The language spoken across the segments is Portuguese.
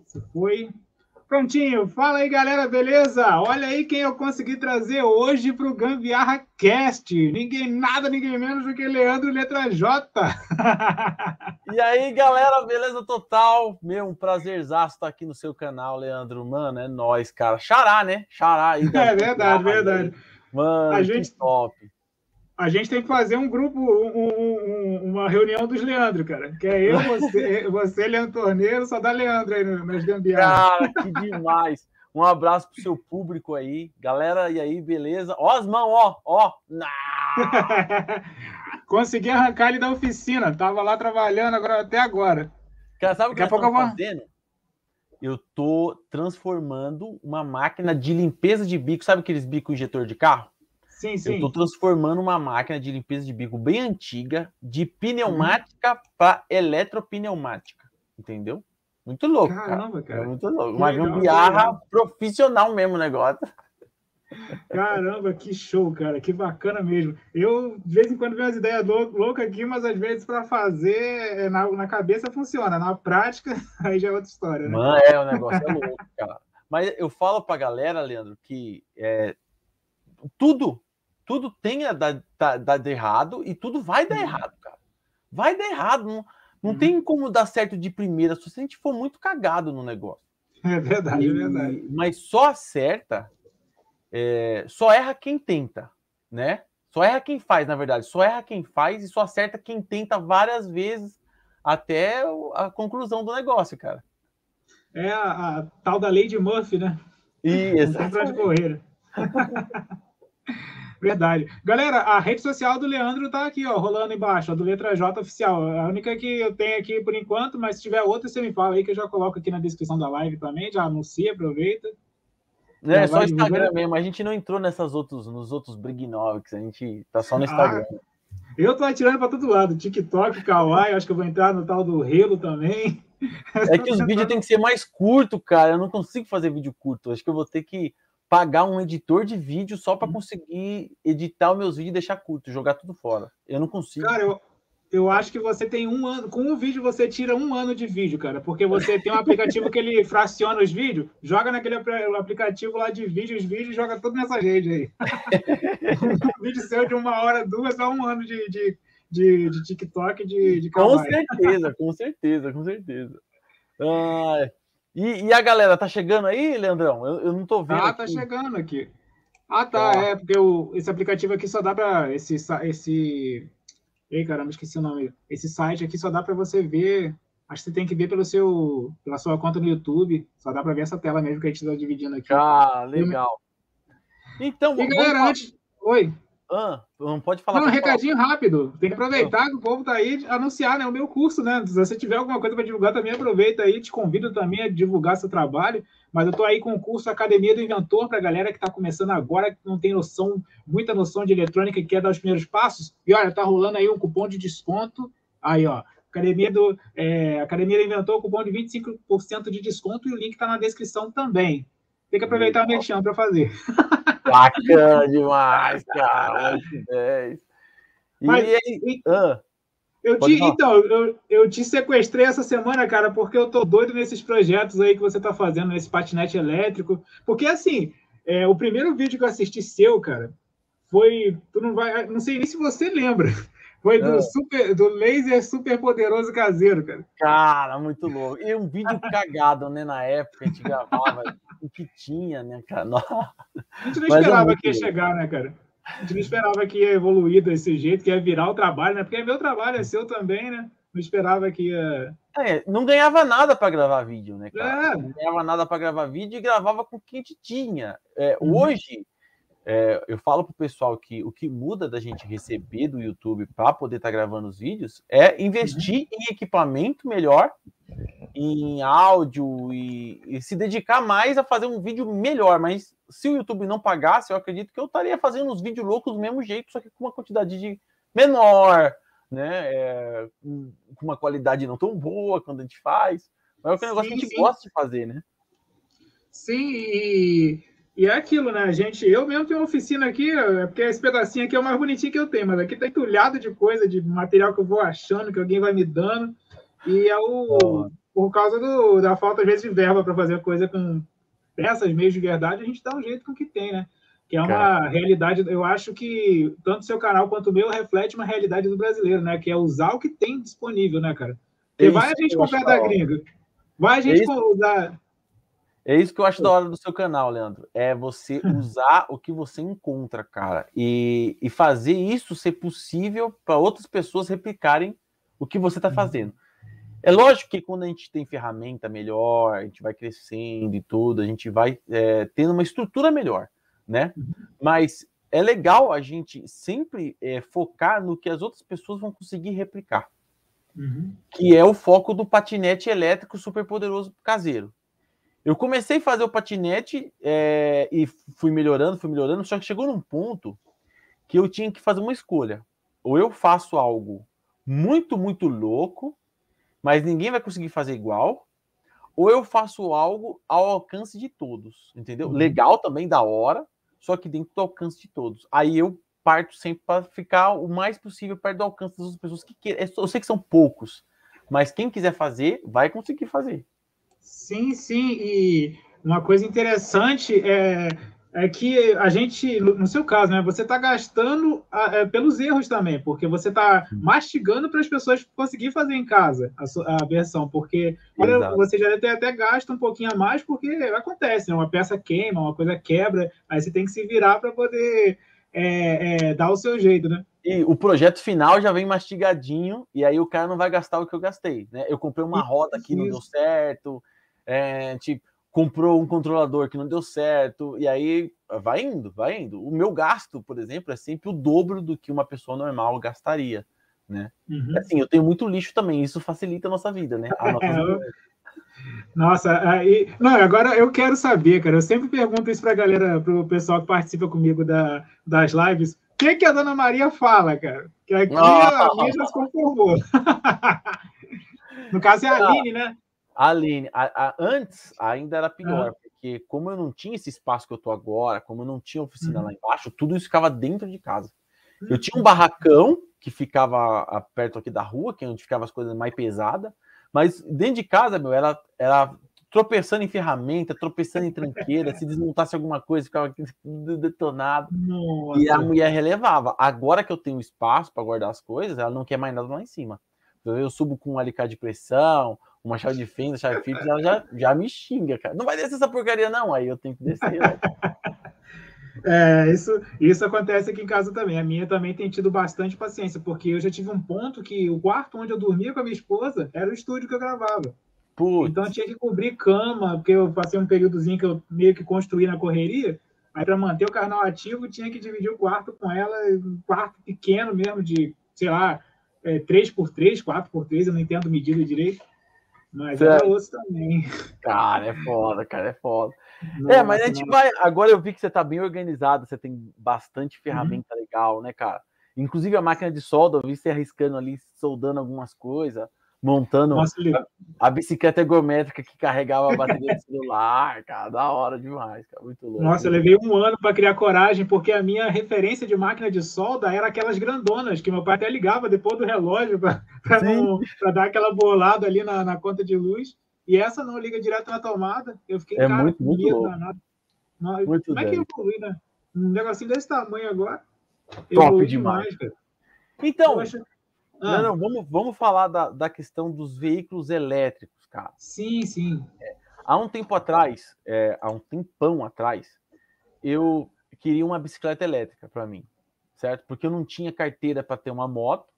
Se foi. Prontinho. Fala aí, galera, beleza? Olha aí quem eu consegui trazer hoje para o Gambiarra Cast. Ninguém nada, ninguém menos do que Leandro Letra J. E aí, galera, beleza total? Um prazerzaço estar aqui no seu canal, Leandro. Mano, é nóis, cara. Xará, né? Xará aí. É verdade, verdade. Mano, que top. A gente tem que fazer um grupo, uma reunião dos Leandro, cara. Que é eu, você Leandro Torneiro, só dá Leandro aí nas gambiarras. Cara, que demais. Um abraço pro seu público aí. Galera, e aí, beleza? Ó as mãos, ó. Consegui arrancar ele da oficina. Tava lá trabalhando até agora. Cara, sabe o que eu tô fazendo? Eu tô transformando uma máquina de limpeza de bico. Sabe aqueles bico injetor de carro? Sim, sim. Eu tô transformando uma máquina de limpeza de bico bem antiga, de pneumática para eletropneumática. Entendeu? Muito louco, Caramba, cara. É muito louco. Uma gambiarra profissional mesmo o negócio. Caramba, que show, cara. Que bacana mesmo. Eu, de vez em quando, vejo umas ideias loucas aqui, mas às vezes para fazer, na cabeça funciona. Na prática, aí já é outra história, né? Mano, o negócio é louco, cara. Mas eu falo pra galera, Leandro, que tudo tem a dar de errado e tudo vai dar errado, cara. Vai dar errado. Não tem como dar certo de primeira se a gente for muito cagado no negócio. É verdade, é verdade. Mas só acerta, só erra quem tenta, né? Só erra quem faz, na verdade. Só erra quem faz e só acerta quem tenta várias vezes até a conclusão do negócio, cara. É a tal da lei de Murphy, né? Isso. Não tem pra onde correr. Verdade. Galera, a rede social do Leandro tá aqui, ó, rolando embaixo, a do Letra J Oficial. A única que eu tenho aqui por enquanto, mas se tiver outra, você me fala aí que eu já coloco aqui na descrição da live também, já anuncia, aproveita. É só Instagram mesmo, a gente não entrou nos outros Brignovics, a gente tá só no Instagram. Eu tô atirando pra todo lado, TikTok, Kawaii, acho que eu vou entrar no tal do Relo também. É que os vídeos tem que ser mais curto, cara, eu não consigo fazer vídeo curto, acho que eu vou ter que pagar um editor de vídeo só para conseguir editar os meus vídeos e deixar curto, jogar tudo fora. Eu não consigo. Cara, eu acho que você tem 1 ano, com um vídeo você tira 1 ano de vídeo, cara, porque você tem um aplicativo que ele fraciona os vídeos, joga naquele aplicativo lá de vídeo, os vídeos, joga tudo nessa rede aí. Um vídeo seu de 1 hora, 2, é 1 ano de TikTok, de Kawaii. Com certeza. E a galera, tá chegando aí, Leandrão? Eu não tô vendo. Tá chegando aqui. Tá. Porque esse aplicativo aqui só dá para Ei, caramba, esqueci o nome. Esse site aqui só dá para você ver. Acho que você tem que ver pela sua conta no YouTube. Só dá para ver essa tela mesmo que a gente está dividindo aqui. Legal. Então, galera, antes. Oi. Não pode falar. Não, recadinho rápido. Tem que aproveitar que o povo tá aí anunciar, né? O meu curso, né? Se você tiver alguma coisa para divulgar, também aproveita aí. Te convido também a divulgar seu trabalho. Mas eu tô aí com o curso Academia do Inventor para a galera que está começando agora, que não tem muita noção de eletrônica e quer dar os primeiros passos. E olha, tá rolando aí um cupom de desconto. Aí, ó. Academia do Inventor, cupom de 25% de desconto e o link está na descrição também. Tem que aproveitar o merchan para fazer. Bacana demais, cara. Eu te sequestrei essa semana, cara, porque eu tô doido nesses projetos aí que você tá fazendo, nesse patinete elétrico. Porque, assim, o primeiro vídeo que eu assisti seu, cara, foi... não sei nem se você lembra. Foi do laser super poderoso caseiro, cara. Cara, muito louco. E um vídeo cagado, né? Na época a gente gravava o que tinha, né, cara? A gente não esperava que ia chegar, né, cara? A gente não esperava que ia evoluir desse jeito, que ia virar o trabalho, né? Porque meu trabalho é seu também, né? Não esperava que ia... não ganhava nada para gravar vídeo, né, cara? Não ganhava nada para gravar vídeo e gravava com o que a gente tinha. Hoje, eu falo pro pessoal que o que muda da gente receber do YouTube para poder estar gravando os vídeos é investir em equipamento melhor, em áudio e se dedicar mais a fazer um vídeo melhor. Mas se o YouTube não pagasse, eu acredito que eu estaria fazendo uns vídeos loucos do mesmo jeito, só que com uma quantidade de menor, né? Com uma qualidade não tão boa quando a gente faz. Mas é um negócio que a gente gosta de fazer, né? Sim, e é aquilo, né, gente? Eu mesmo tenho uma oficina aqui, porque esse pedacinho aqui é o mais bonitinho que eu tenho, mas aqui tá entulhado de coisa, de material que eu vou achando, que alguém vai me dando. E é o por causa da falta, às vezes, de verba para fazer coisa com peças meios de verdade, a gente dá um jeito com o que tem, né? Que é uma realidade, eu acho que tanto o seu canal quanto o meu reflete uma realidade do brasileiro, né? Que é usar o que tem disponível, né, cara? Porque vai a gente comprar da gringa, vai a gente usar... É isso que eu acho da hora do seu canal, Leandro. É você usar o que você encontra, cara. E fazer isso ser possível para outras pessoas replicarem o que você está fazendo. É lógico que quando a gente tem ferramenta melhor, a gente vai crescendo e tudo, a gente vai tendo uma estrutura melhor, né? Mas é legal a gente sempre focar no que as outras pessoas vão conseguir replicar. Que é o foco do patinete elétrico super poderoso caseiro. Eu comecei a fazer o patinete e fui melhorando, só que chegou num ponto que eu tinha que fazer uma escolha. Ou eu faço algo muito, muito louco, mas ninguém vai conseguir fazer igual, ou eu faço algo ao alcance de todos, entendeu? Legal também, da hora, só que dentro do alcance de todos. Aí eu parto sempre para ficar o mais possível perto do alcance das outras pessoas que queiram. Eu sei que são poucos, mas quem quiser fazer, vai conseguir fazer. Sim, sim, e uma coisa interessante é que a gente, no seu caso, né, você está gastando pelos erros também, porque você está mastigando para as pessoas conseguirem fazer em casa a versão, porque olha, você já deve ter até gasto um pouquinho a mais, porque acontece, né, uma peça queima, uma coisa quebra, aí você tem que se virar para poder dar o seu jeito, né? E o projeto final já vem mastigadinho, e aí o cara não vai gastar o que eu gastei, né? Eu comprei uma roda aqui, não deu certo, a gente comprou um controlador que não deu certo, e aí vai indo. O meu gasto, por exemplo, é sempre o dobro do que uma pessoa normal gastaria, né? Assim, eu tenho muito lixo também, isso facilita a nossa vida, né? Nossa, não, agora eu quero saber, cara, eu sempre pergunto isso pra galera, pro pessoal que participa comigo das lives, o que a Dona Maria fala, cara? Que aqui a minha já se conformou. No caso é a Aline, né? A Aline, antes ainda era pior, porque como eu não tinha esse espaço que eu tô agora, como eu não tinha oficina lá embaixo, tudo isso ficava dentro de casa. Eu tinha um barracão que ficava perto aqui da rua, que é onde ficavam as coisas mais pesadas, mas dentro de casa, meu, era tropeçando em ferramenta, tropeçando em tranqueira, se desmontasse alguma coisa, ficava detonado. Nossa. E a mulher relevava. Agora que eu tenho espaço para guardar as coisas, ela não quer mais nada lá em cima. Eu subo com um alicate de pressão, uma chave de fenda, chave Phillips, ela já me xinga, cara. Não vai descer essa porcaria, não. Aí eu tenho que descer. Isso acontece aqui em casa também. A minha também tem tido bastante paciência, porque eu já tive um ponto que o quarto onde eu dormia com a minha esposa era o estúdio que eu gravava. Putz. Então eu tinha que cobrir cama, porque eu passei um períodozinho que eu meio que construí na correria. Aí, para manter o canal ativo, tinha que dividir o quarto com ela, um quarto pequeno mesmo, de, sei lá, 3x3, 4x3, eu não entendo medida direito. Mas era osso também. Cara, é foda. Nossa, mas a gente vai. Agora eu vi que você tá bem organizado, você tem bastante ferramenta legal, né, cara? Inclusive a máquina de solda, eu vi você arriscando ali, soldando algumas coisas, montando a bicicleta ergométrica que carregava a bateria do celular, cara, da hora demais, cara, muito louco. Nossa, eu levei um ano para criar coragem, porque a minha referência de máquina de solda era aquelas grandonas, que meu pai até ligava depois do relógio para dar aquela bolada ali na conta de luz, e essa não liga direto na tomada. Eu fiquei, cara, muito louco. Como é que evolui, né? Um negocinho desse tamanho agora. Top demais, cara. Então, não, vamos falar da questão dos veículos elétricos, cara. Sim. Há um tempão atrás, eu queria uma bicicleta elétrica para mim, certo? Porque eu não tinha carteira para ter uma moto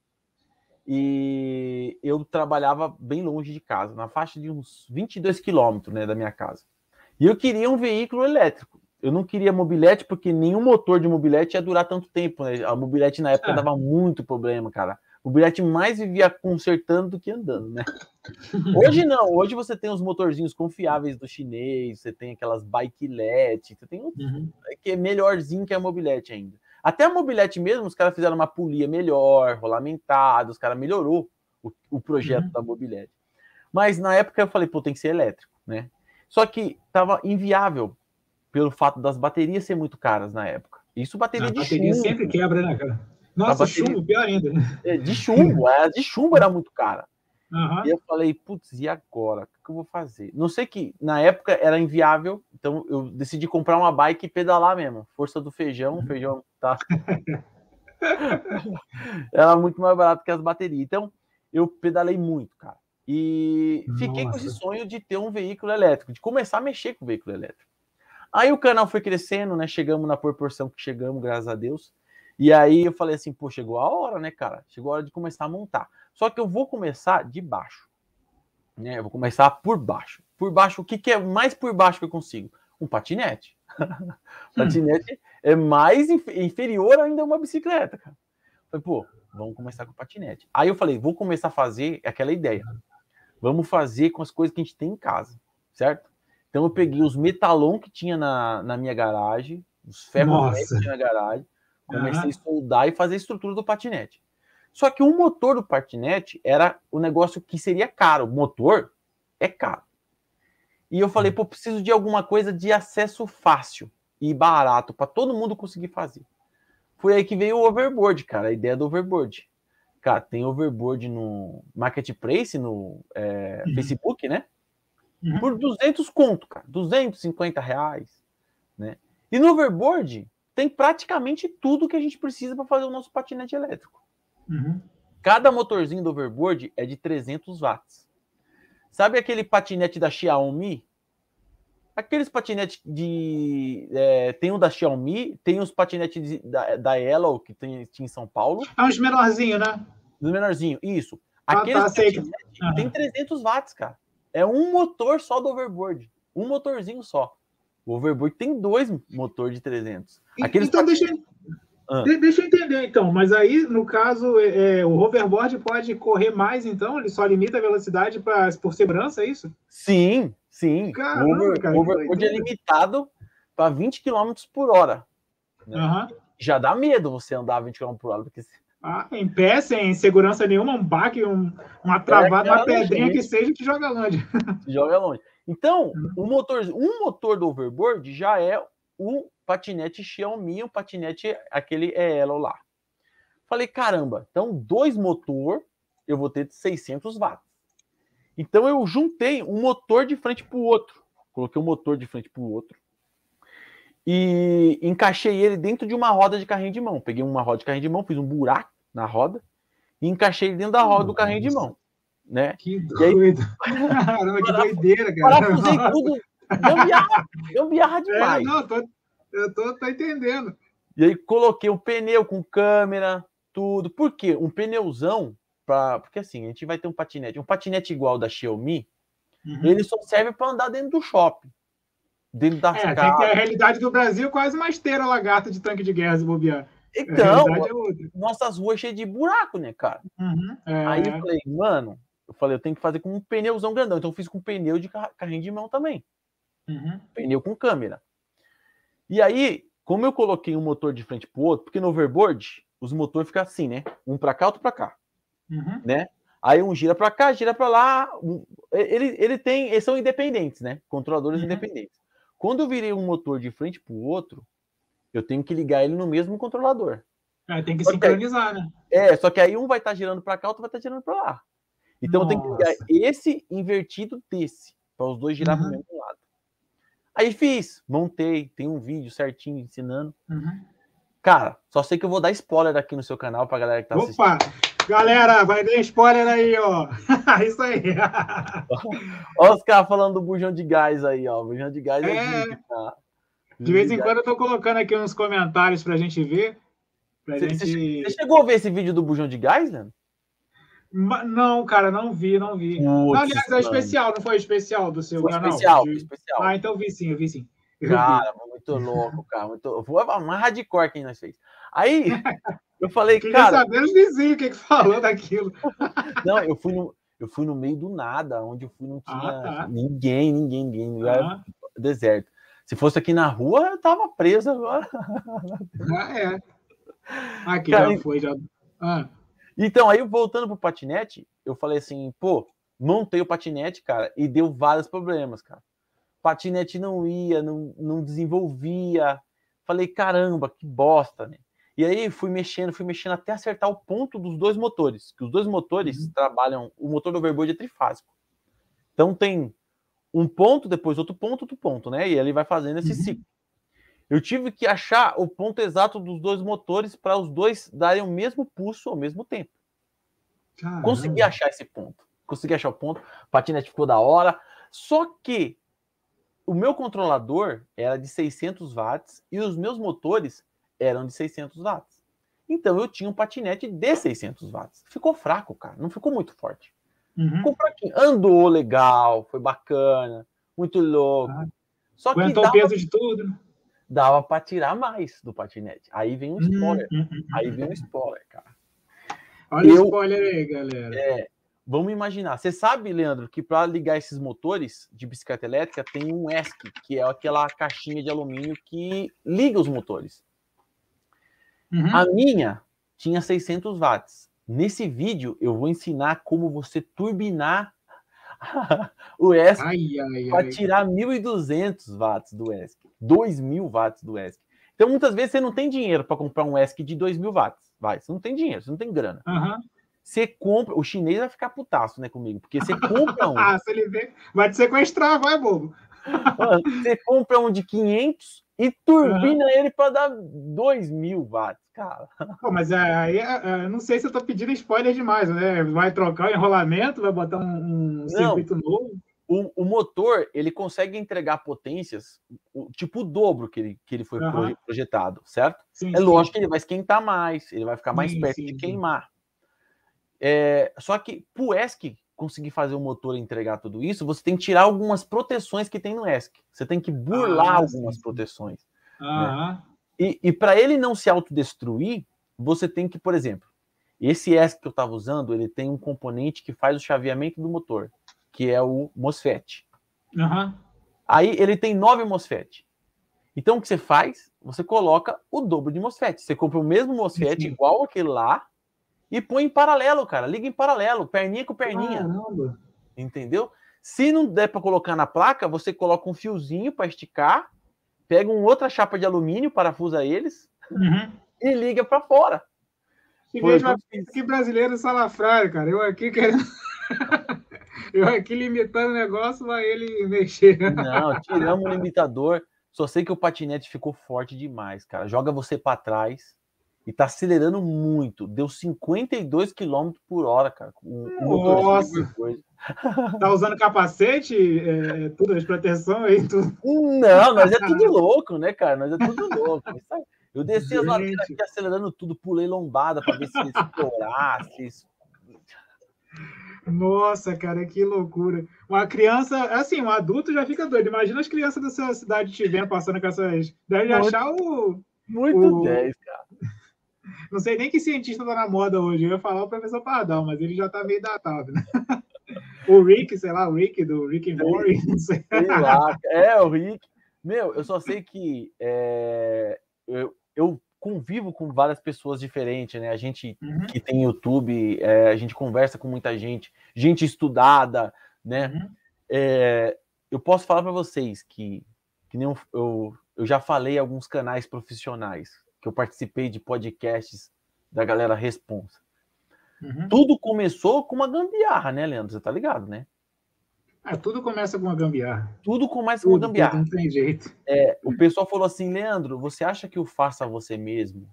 e eu trabalhava bem longe de casa, na faixa de uns 22 quilômetros, né, da minha casa. E eu queria um veículo elétrico. Eu não queria mobilete, porque nenhum motor de mobilete ia durar tanto tempo, né? A mobilete na época dava muito problema, cara. O mobilete mais vivia consertando do que andando, né? Hoje não, hoje você tem os motorzinhos confiáveis do chinês, você tem aquelas bikelet, você tem que é melhorzinho que a mobilete ainda. Até a mobilete mesmo, os caras fizeram uma polia melhor, rolamentada, os caras melhorou o projeto da mobilete. Mas na época eu falei, pô, tem que ser elétrico, né? Só que tava inviável pelo fato das baterias serem muito caras na época. Isso bateria de chumbo. A bateria sempre quebra, né, cara? Nossa, chumbo, pior ainda. De chumbo era muito cara. Uhum. E eu falei, putz, e agora? O que eu vou fazer? Não sei que, na época, era inviável, então eu decidi comprar uma bike e pedalar mesmo. Força do feijão, feijão tá... Era muito mais barato que as baterias. Então, eu pedalei muito, cara. E fiquei com esse sonho de ter um veículo elétrico, de começar a mexer com o veículo elétrico. Aí o canal foi crescendo, né? Chegamos na proporção que chegamos, graças a Deus. E aí eu falei assim, pô, chegou a hora, né, cara? Chegou a hora de começar a montar. Só que eu vou começar de baixo, né? Eu vou começar por baixo. Por baixo, o que é mais por baixo que eu consigo? Um patinete. Patinete é mais inferior ainda a uma bicicleta, cara. Falei, pô, vamos começar com o patinete. Aí eu falei, vou começar a fazer aquela ideia. Vamos fazer com as coisas que a gente tem em casa, certo? Então eu peguei os metalon que tinha na minha garagem, os ferros que tinha na garagem, comecei a soldar e fazer a estrutura do patinete. Só que o motor do patinete era o negócio que seria caro. O motor é caro. E eu falei, pô, preciso de alguma coisa de acesso fácil e barato para todo mundo conseguir fazer. Foi aí que veio o overboard, cara, a ideia do overboard. Cara, tem overboard no Marketplace, no Facebook, né? Por 200 conto, cara. 250 reais, né? E no overboard tem praticamente tudo que a gente precisa para fazer o nosso patinete elétrico. Cada motorzinho do overboard é de 300 watts. Sabe aquele patinete da Xiaomi? Aqueles patinetes de... tem o da Xiaomi, tem os patinetes da Yellow, que tinha em São Paulo. É uns menorzinhos, né? Dos menorzinhos, isso. Aqueles patinetes tem 300 watts, cara. É um motor só do overboard. Um motorzinho só. O overboard tem 2 motores de 300. Aqueles então, deixa eu entender, então. Mas aí, no caso, o hoverboard pode correr mais, então? Ele só limita a velocidade por segurança, é isso? Sim, sim. Caramba, cara, o overboard é limitado para 20 km por hora. Né? Já dá medo você andar a 20 km por hora. Porque... em pé, sem segurança nenhuma, um baque, uma travada, uma pedrinha que seja, te joga longe. Te joga longe. Então, um motor do overboard já é o patinete Xiaomi, o patinete, aquele Elo lá. Falei, caramba, então 2 motor, eu vou ter 600 watts. Então eu juntei um motor de frente para o outro. Coloquei um motor de frente para o outro. E encaixei ele dentro de uma roda de carrinho de mão. Peguei uma roda de carrinho de mão, fiz um buraco na roda e encaixei dentro da roda do carrinho de mão. Né? Que doido. Caramba, que doideira, cara. Parafusei tudo. Gambiarra demais. Eu tô entendendo. E aí coloquei um pneu com câmera, tudo. Por quê? Um pneuzão, porque assim, a gente vai ter um patinete igual da Xiaomi, ele só serve para andar dentro do shopping. Dentro das casas. Tem que ter a realidade do Brasil, quase uma esteira lagarta de tanque de guerra, se bobear. Então, nossas ruas cheias de buraco, né, cara? Aí eu falei, mano, eu tenho que fazer com um pneuzão grandão. Então eu fiz com pneu de carrinho de mão também. Pneu com câmera. E aí, como eu coloquei um motor de frente pro outro, porque no overboard, os motores ficam assim, né? Um para cá, outro para cá. Né? Aí um gira para cá, gira para lá. Eles são independentes, né? Controladores independentes. Quando eu virei um motor de frente pro outro, eu tenho que ligar ele no mesmo controlador. Tem que sincronizar, né? Só que aí um vai estar girando para cá, outro vai estar girando para lá. Então eu tenho que ligar esse invertido desse, para os dois girar para o mesmo lado. Aí fiz, montei, tem um vídeo certinho ensinando. Cara, só sei que eu vou dar spoiler aqui no seu canal pra galera que tá assistindo. Opa! Galera, vai dar spoiler aí, ó. Isso aí. Olha os caras falando do bujão de gás aí, ó. Bujão de gás é tá? De vez em quando eu tô colocando aqui uns comentários pra gente ver. Você chegou a ver esse vídeo do bujão de gás, Leandro? Não, cara, não vi. Não, aliás, é especial, não foi especial do seu canal? Especial. Então eu vi sim. Cara, muito louco, cara. Foi mais hardcore que nós fez. Aí, eu falei, cara... saber os vizinhos o que falou daquilo. Não, eu fui no meio do nada, onde eu fui não tinha ninguém. Lugar deserto. Se fosse aqui na rua, eu tava preso agora. Aqui cara, já foi, já... Então, aí voltando pro patinete, eu falei assim, pô, montei o patinete, cara, e deu vários problemas, cara. O patinete não ia, não desenvolvia. Falei, caramba, que bosta, né? E aí fui mexendo até acertar o ponto dos dois motores, que os dois motores trabalham, o motor do overboard é trifásico. Então tem um ponto, depois outro ponto, né? E ele vai fazendo esse ciclo. Eu tive que achar o ponto exato dos dois motores para os dois darem o mesmo pulso ao mesmo tempo. Caramba. Consegui achar esse ponto. Consegui achar o ponto. O patinete ficou da hora. Só que o meu controlador era de 600 watts e os meus motores eram de 600 watts. Então eu tinha um patinete de 600 watts. Ficou fraco, cara. Não ficou muito forte. Ficou fraquinho. Andou legal, foi bacana, muito louco. Só que aguentou o peso de tudo. Dava para tirar mais do patinete. Aí vem um spoiler. Aí vem um spoiler, cara. Olha o spoiler aí, galera. Vamos imaginar. Você sabe, Leandro, que para ligar esses motores de bicicleta elétrica tem um ESC, que é aquela caixinha de alumínio que liga os motores. A minha tinha 600 watts. Nesse vídeo eu vou ensinar como você turbinar o ESC para tirar 1.200 watts do ESC, 2.000 watts do ESC. Então, muitas vezes, você não tem dinheiro para comprar um ESC de 2.000 watts. Você não tem dinheiro, você não tem grana. Você compra... O chinês vai ficar putaço, né, comigo, porque você compra um... se ele vê, vai te sequestrar, vai, bobo. Você compra um de 500 e turbina ele para dar 2.000 watts, cara. Pô, mas aí, não sei se eu tô pedindo spoiler demais, né? Vai trocar o enrolamento, vai botar um circuito novo. O motor, ele consegue entregar potências, tipo o dobro que ele foi projetado, certo? Sim, lógico que ele vai esquentar mais, ele vai ficar mais perto de queimar. Só que pro ESC conseguir fazer o motor entregar tudo isso, você tem que tirar algumas proteções que tem no ESC. Você tem que burlar algumas proteções. Né? E para ele não se autodestruir, você tem que, por exemplo, esse ESC que eu estava usando, ele tem um componente que faz o chaveamento do motor, que é o MOSFET. Aí ele tem 9 MOSFET. Então o que você faz? Você coloca o dobro de MOSFET. Você compra o mesmo MOSFET igual aquele lá e põe em paralelo, cara. Liga em paralelo, perninha com perninha. Caramba. Entendeu? Se não der para colocar na placa, você coloca um fiozinho para esticar, pega uma outra chapa de alumínio, parafusa eles e liga para fora. Que brasileiro salafrário, cara. Eu aqui querendo... Eu aqui limitando o negócio, vai ele mexer. Não, tiramos o limitador. Só sei que o patinete ficou forte demais, cara. Joga você para trás e tá acelerando muito. Deu 52 km por hora, cara. Nossa! Tá usando capacete, tudo de proteção aí? Tudo. Não, nós é tudo louco, né, cara? Nós é tudo louco. Eu desci as ladeiras aqui acelerando tudo, pulei lombada para ver se explorasse. Nossa, cara, que loucura. Uma criança, assim, um adulto já fica doido. Imagina as crianças da sua cidade estiverem passando com essas... Deve achar o... Muito 10, cara. Não sei nem que cientista tá na moda hoje. Eu ia falar o professor Pardal, mas ele já tá meio datado, né? O Rick, sei lá, o Rick do Rick and Morty, não sei. Sei lá, o Rick. Meu, eu só sei que eu convivo com várias pessoas diferentes, né? A gente que tem YouTube, a gente conversa com muita gente estudada, né? Eu posso falar para vocês que nem eu já falei em alguns canais profissionais, que eu participei de podcasts da galera Responsa. Tudo começou com uma gambiarra, né, Leandro? Você tá ligado, né? Tudo começa com uma gambiarra. Tudo começa com uma gambiarra. Não tem jeito. O pessoal falou assim, Leandro, você acha que o faça você mesmo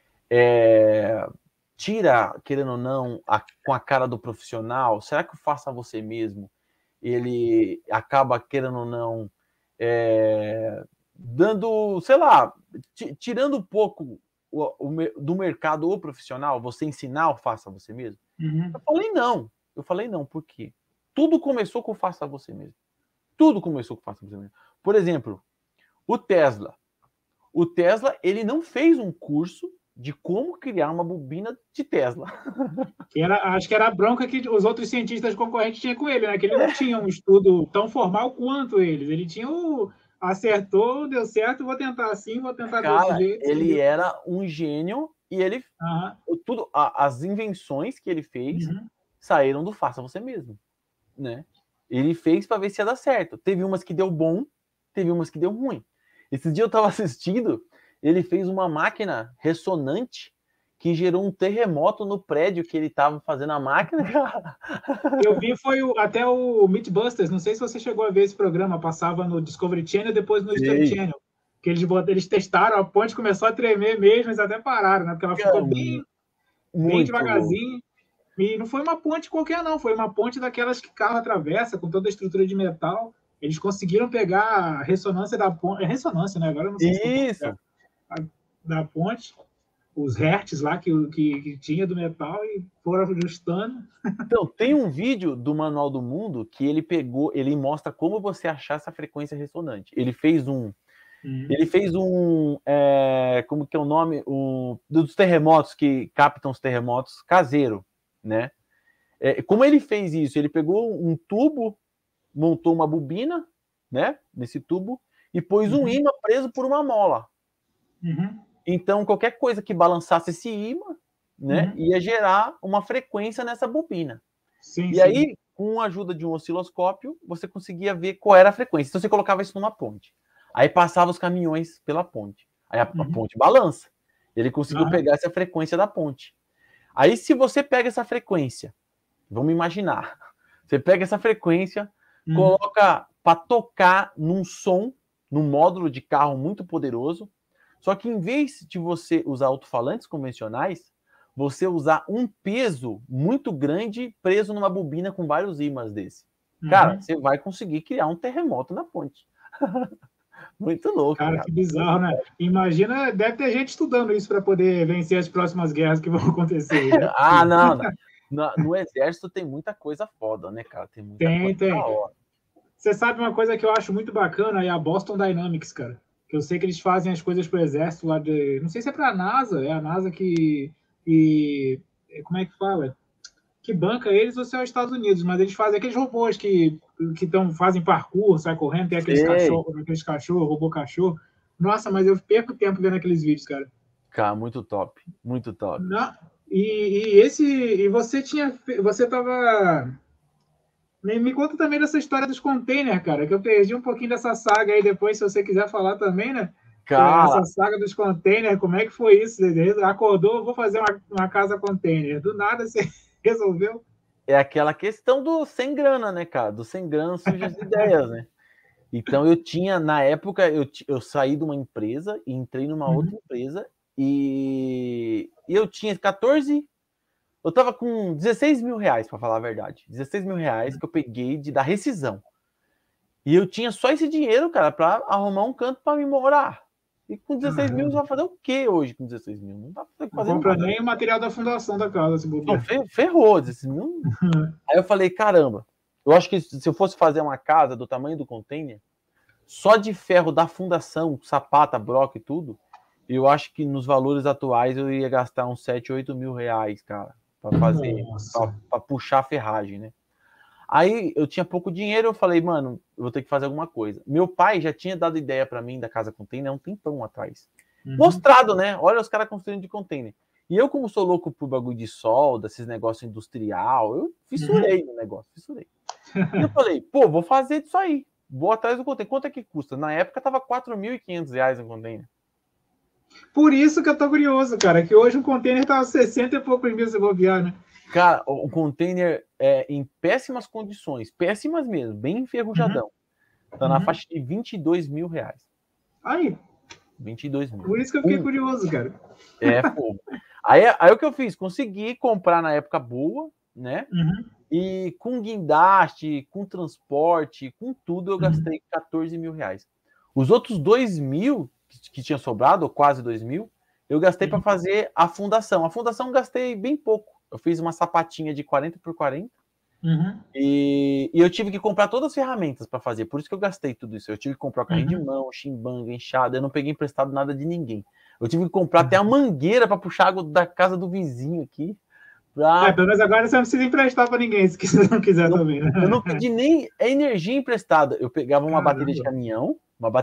tira, querendo ou não, com a cara do profissional? Será que o faça você mesmo, ele acaba, querendo ou não, dando, sei lá, tirando um pouco do mercado ou profissional, você ensinar o faça você mesmo? Eu falei não, por quê? Tudo começou com o faça você mesmo. Tudo começou com o faça você mesmo. Por exemplo, o Tesla. O Tesla, ele não fez um curso de como criar uma bobina de Tesla. Acho que era a bronca que os outros cientistas concorrentes tinham com ele, né? Que ele não tinha um estudo tão formal quanto eles. Ele tinha acertou, deu certo, vou tentar assim, vou tentar de outro jeito. Ele era um gênio e ele... as invenções que ele fez saíram do faça você mesmo, né? Ele fez para ver se ia dar certo. Teve umas que deu bom, teve umas que deu ruim. Esse dia eu estava assistindo, ele fez uma máquina ressonante que gerou um terremoto no prédio que ele estava fazendo a máquina. Eu vi, foi até o Mythbusters, não sei se você chegou a ver esse programa, passava no Discovery Channel e depois no History Channel, que eles testaram, a ponte começou a tremer mesmo, eles até pararam, né? Porque ela ficou bem devagarzinho. E não foi uma ponte qualquer, não, foi uma ponte daquelas que carro atravessa, com toda a estrutura de metal. Eles conseguiram pegar a ressonância da ponte. É ressonância, né? Agora eu não sei se da ponte, os hertz lá que tinha do metal e foram ajustando. Então, tem um vídeo do Manual do Mundo que ele mostra como você achar essa frequência ressonante. Ele fez um como que é o nome? Dos terremotos, que captam os terremotos, caseiro, né? Como ele fez isso? Ele pegou um tubo, montou uma bobina, né? Nesse tubo, e pôs um ímã preso por uma mola. Então, qualquer coisa que balançasse esse ímã, né, ia gerar uma frequência nessa bobina. Aí, com a ajuda de um osciloscópio, você conseguia ver qual era a frequência. Então, você colocava isso numa ponte. Aí passava os caminhões pela ponte. Aí a ponte balança. Ele conseguiu pegar essa frequência da ponte. Aí, se você pega essa frequência, vamos imaginar, você pega essa frequência, coloca para tocar num som, num módulo de carro muito poderoso, só que em vez de você usar alto-falantes convencionais, você usar um peso muito grande preso numa bobina com vários ímãs desse. Cara, você vai conseguir criar um terremoto na ponte. Muito louco. Cara, que bizarro, né? Imagina, deve ter gente estudando isso para poder vencer as próximas guerras que vão acontecer. Né? Não. No exército tem muita coisa foda, né, cara? Tem muita coisa da hora. Você sabe uma coisa que eu acho muito bacana? É a Boston Dynamics, cara. Eu sei que eles fazem as coisas para o exército lá de... Não sei se é para a NASA, é a NASA que... como é que fala? Que banca eles ou se é os Estados Unidos, mas eles fazem aqueles robôs que fazem parkour, sai correndo, tem aqueles cachorros, robô cachorro. Nossa, mas eu perco tempo vendo aqueles vídeos, cara. Cara, muito top, muito top. E você tava... Me conta também dessa história dos containers, cara, que eu perdi um pouquinho dessa saga aí depois, se você quiser falar também, né? Cara, essa saga dos containers, como é que foi isso? Você acordou, vou fazer uma casa container. Do nada você resolveu? É aquela questão do sem grana, né, cara? Do sem grana surgem as ideias, né? Então eu tinha, na época, eu saí de uma empresa e entrei numa outra empresa e eu tinha 14... Eu tava com 16 mil reais, para falar a verdade. 16 mil reais que eu peguei da rescisão. E eu tinha só esse dinheiro, cara, para arrumar um canto para me morar. E com 16 mil, você vai fazer o quê hoje com 16 mil? Não dá pra fazer nada. Não compra nem o material da fundação da casa, se bobear. Não, ferrou, 16 mil. Aí eu falei, caramba, eu acho que se eu fosse fazer uma casa do tamanho do container, só de ferro da fundação, sapata, broca e tudo, eu acho que nos valores atuais eu ia gastar uns 7, 8 mil reais, cara. Para fazer, para puxar a ferragem, né? Aí eu tinha pouco dinheiro, eu falei, mano, eu vou ter que fazer alguma coisa. Meu pai já tinha dado ideia para mim da casa container há um tempão atrás. Mostrado, né? Olha os caras construindo de container. E eu, como sou louco por bagulho de solda, esses negócios industrial, eu fissurei no negócio, fissurei. E eu falei, pô, vou fazer isso aí. Vou atrás do container. Quanto é que custa? Na época tava R$4.500 um container. Por isso que eu tô curioso, cara, que hoje um container tá 60 e poucos mil se bobear, né? Cara, o container é em péssimas condições, péssimas mesmo, bem enferrujadão. Tá na faixa de 22 mil reais. Aí. 22 mil. Por isso que eu fiquei curioso, cara. Pô. Aí o que eu fiz? Consegui comprar na época boa, né? E com guindaste, com transporte, com tudo, eu gastei 14 mil reais. Os outros 2 mil que tinha sobrado, ou quase 2 mil, eu gastei para fazer a fundação. A fundação eu gastei bem pouco. Eu fiz uma sapatinha de 40 por 40 e eu tive que comprar todas as ferramentas para fazer. Por isso que eu gastei tudo isso. Eu tive que comprar o carrinho de mão, chimbanga, enxada. Eu não peguei emprestado nada de ninguém. Eu tive que comprar até a mangueira para puxar água da casa do vizinho aqui. Pelo menos agora você não precisa emprestar para ninguém, se você não quiser também. Né? Eu não pedi nem a energia emprestada. Eu pegava uma bateria de caminhão,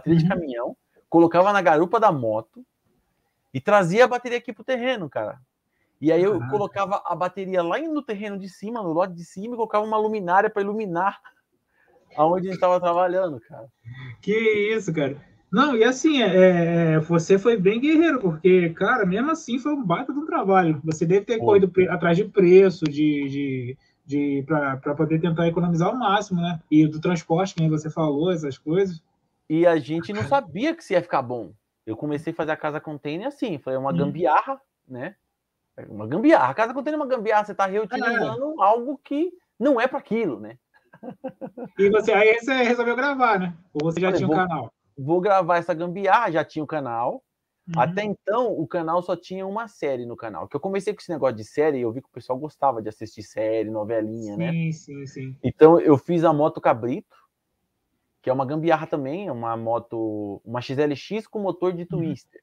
colocava na garupa da moto e trazia a bateria aqui pro terreno, cara. E aí eu colocava a bateria lá no terreno de cima, no lote de cima, e colocava uma luminária para iluminar aonde a gente estava trabalhando, cara. Que isso, cara. Não, e assim, você foi bem guerreiro, porque, cara, mesmo assim foi um baita do trabalho. Você deve ter corrido atrás de preço, para poder tentar economizar o máximo, né? E do transporte, que nem você falou, essas coisas. E a gente não sabia que se ia ficar bom. Eu comecei a fazer a casa container assim, foi uma gambiarra, né? Uma gambiarra. A casa container é uma gambiarra, você está reutilizando algo que não é para aquilo, né? E aí você resolveu gravar, né? Ou você já tinha um canal? Vou gravar essa gambiarra, já tinha o canal. Até então, o canal só tinha uma série no canal. Que eu comecei com esse negócio de série, eu vi que o pessoal gostava de assistir série, novelinha, né? Sim. Então, eu fiz a Moto Cabrito, que é uma gambiarra também, é uma moto, uma XLX com motor de Twister.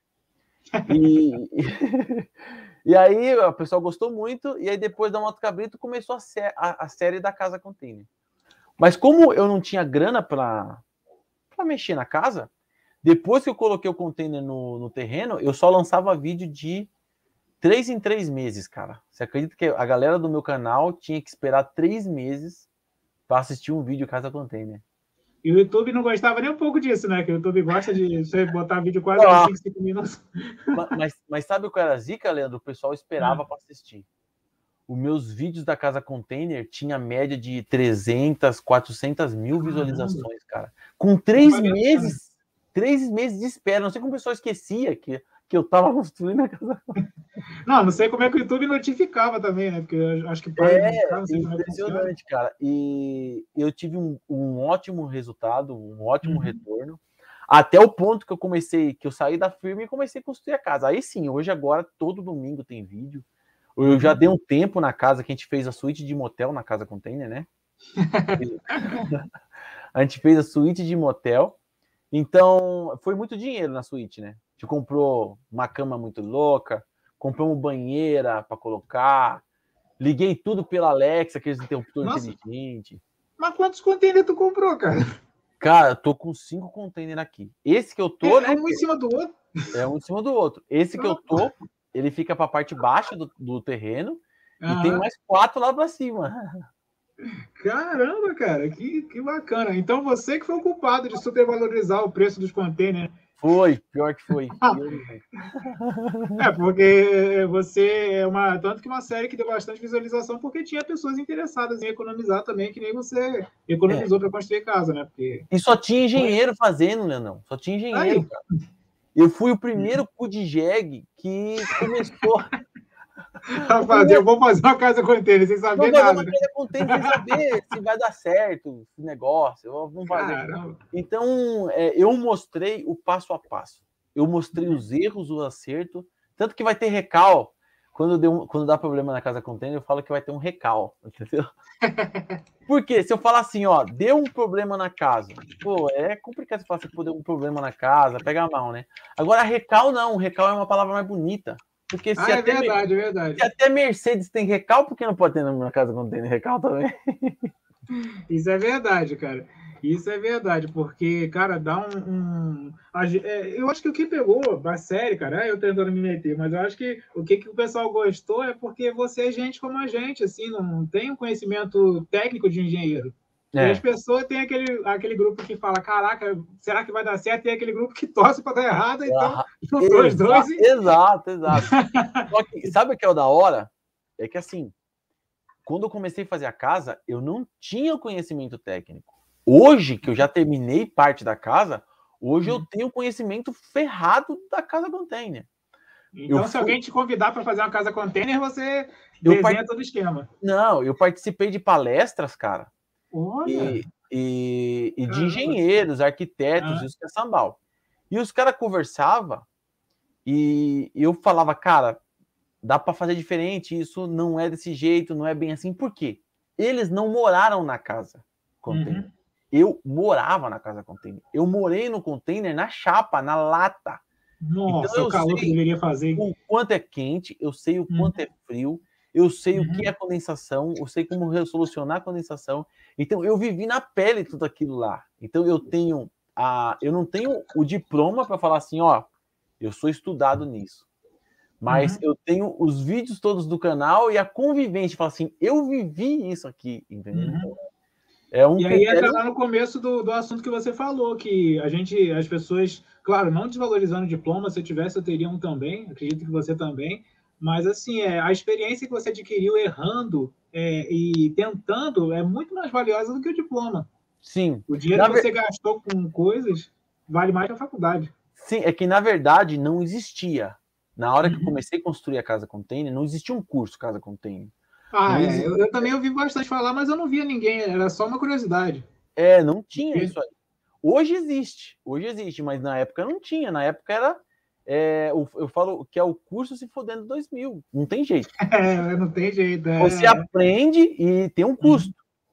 E aí, o pessoal gostou muito, e aí depois da Moto Cabrito começou a série da Casa Container. Mas como eu não tinha grana para mexer na casa, depois que eu coloquei o container no terreno, eu só lançava vídeo de 3 em 3 meses, cara. Você acredita que a galera do meu canal tinha que esperar 3 meses para assistir um vídeo Casa Container? E o YouTube não gostava nem um pouco disso, né? Que o YouTube gosta de você botar vídeo quase 5 minutos. Mas sabe o que era a zica, Leandro? O pessoal esperava para assistir. Os meus vídeos da Casa Container tinha média de 300, 400 mil visualizações, cara. Com 3 meses, 3 meses de espera. Não sei como o pessoal esquecia que eu tava construindo a casa. Não sei como é que o YouTube notificava também, né? Porque eu acho que impressionante, cara. E eu tive um ótimo resultado, um ótimo retorno. Até o ponto que eu saí da firma e comecei a construir a casa. Aí sim, hoje agora, todo domingo tem vídeo. Eu já dei um tempo na casa que a gente fez a suíte de motel na Casa Container, né? A gente fez a suíte de motel. Então, foi muito dinheiro na suíte, né? A gente comprou uma cama muito louca, compramos banheira para colocar, liguei tudo pela Alexa, aqueles interruptores inteligentes. Mas quantos containers tu comprou, cara? Cara, eu tô com 5 containers aqui. Esse que eu tô, né? Um em cima do outro? É um em cima do outro. Esse que eu tô, ele fica para a parte baixa do terreno e tem mais 4 lá para cima. Caramba, cara, que bacana. Então você que foi o culpado de supervalorizar o preço dos containers. Foi, pior que foi. Porque você é tanto que uma série que deu bastante visualização, porque tinha pessoas interessadas em economizar também, que nem você economizou para construir casa, né? Porque... E só tinha engenheiro fazendo, Leandrão. Só tinha engenheiro, cara. Eu fui o primeiro cu de jegue que começou eu vou fazer uma casa container sem saber nada. Uma casa container sem saber se vai dar certo esse negócio. Vamos fazer. Então, eu mostrei o passo a passo. Eu mostrei os erros, o acerto. Tanto que vai ter recal. Quando dá problema na casa container, eu falo que vai ter um recal, entendeu? Porque se eu falar assim, ó, deu um problema na casa, pô, é complicado você falar que deu um problema na casa, pega mal, né? Agora, recal não, recal é uma palavra mais bonita. Porque se é verdade. Se até Mercedes tem recal, por que não pode ter na casa quando tem recal também? Isso é verdade, cara. Isso é verdade, porque, cara, dá eu acho que o que pegou a série, cara, eu tentando me meter, mas eu acho que o que o pessoal gostou é porque você é gente como a gente, assim, não tem um conhecimento técnico de engenheiro. E as pessoas têm aquele grupo que fala, caraca, será que vai dar certo? E aquele grupo que torce para dar errado, então juntou os dois. Exato. Só que, sabe o que é o da hora? É que assim, quando eu comecei a fazer a casa, eu não tinha conhecimento técnico. Hoje, que eu já terminei parte da casa, hoje eu tenho conhecimento ferrado da casa container. Então, se alguém te convidar para fazer uma casa container, você desenha todo o esquema. Não, eu participei de palestras, cara. Olha! E de engenheiros, arquitetos, isso que é sambal. E os caras conversavam e eu falava, cara, dá para fazer diferente, isso não é desse jeito, não é bem assim. Por quê? Eles não moraram na casa container. Eu morava na casa container. Eu morei no container na chapa, na lata. Nossa, então, o calor que deveria fazer. O quanto é quente, eu sei o quanto é frio, eu sei o que é condensação, eu sei como solucionar a condensação. Então, eu vivi na pele tudo aquilo lá. Então, eu não tenho o diploma para falar assim, ó, eu sou estudado nisso. Mas eu tenho os vídeos todos do canal e a convivência, falar assim, eu vivi isso aqui, entendeu? E aí entra lá no começo do assunto que você falou, que as pessoas, claro, não desvalorizando o diploma, se eu tivesse, eu teria um também, acredito que você também, mas assim, a experiência que você adquiriu errando e tentando é muito mais valiosa do que o diploma. Sim. O dinheiro que você gastou com coisas vale mais que a faculdade. Sim, é que na verdade não existia. Na hora que eu comecei a construir a Casa Container, não existia um curso Casa Container. Eu também ouvi bastante falar, mas eu não via ninguém, era só uma curiosidade. Não tinha isso aí. Hoje existe, mas na época não tinha. Na época era, eu falo que é o curso se fodendo 2000, não tem jeito. Não tem jeito. Você aprende e tem um custo,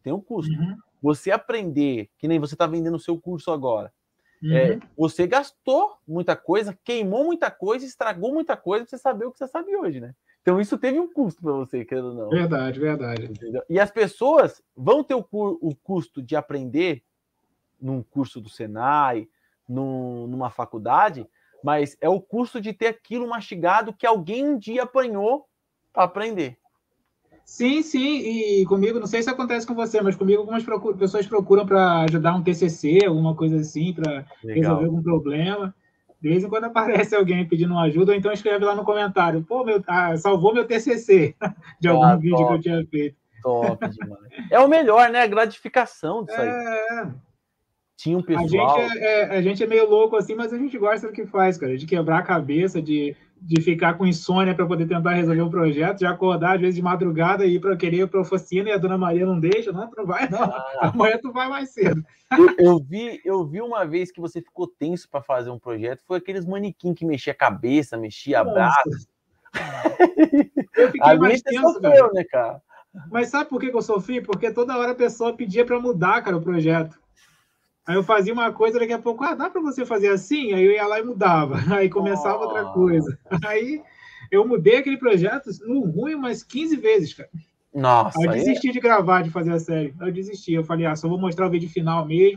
Você aprender, que nem você está vendendo o seu curso agora, você gastou muita coisa, queimou muita coisa, estragou muita coisa para você saber o que você sabe hoje, né? Então isso teve um custo para você, querendo ou não. Verdade. Entendeu? E as pessoas vão ter o custo de aprender num curso do Senai, numa faculdade, mas é o custo de ter aquilo mastigado que alguém um dia apanhou para aprender. Sim, e comigo, não sei se acontece com você, mas comigo algumas pessoas procuram para ajudar um TCC, alguma coisa assim, para resolver algum problema. De vez em quando aparece alguém pedindo ajuda, ou então escreve lá no comentário, pô, salvou meu TCC de algum vídeo que eu tinha feito. Top demais. É o melhor, né? A gratificação disso aí. Tinha um pessoal... A gente é meio louco assim, mas a gente gosta do que faz, cara, de quebrar a cabeça, de ficar com insônia para poder tentar resolver um projeto, de acordar às vezes de madrugada e ir para querer ir para a oficina e a dona Maria não deixa, não, tu não vai não, amanhã tu vai mais cedo. Eu vi uma vez que você ficou tenso para fazer um projeto, foi aqueles manequim que mexia a cabeça, mexia braço. Eu fiquei mais tenso, sofreu, né, cara? Mas sabe por que eu sofri? Porque toda hora a pessoa pedia para mudar, cara, o projeto. Aí eu fazia uma coisa, daqui a pouco, dá para você fazer assim? Aí eu ia lá e mudava. Aí começava outra coisa. Aí eu mudei aquele projeto no ruim umas 15 vezes, cara. Nossa. Aí eu desisti de gravar, de fazer a série. Eu desisti. Eu falei, só vou mostrar o vídeo final mesmo.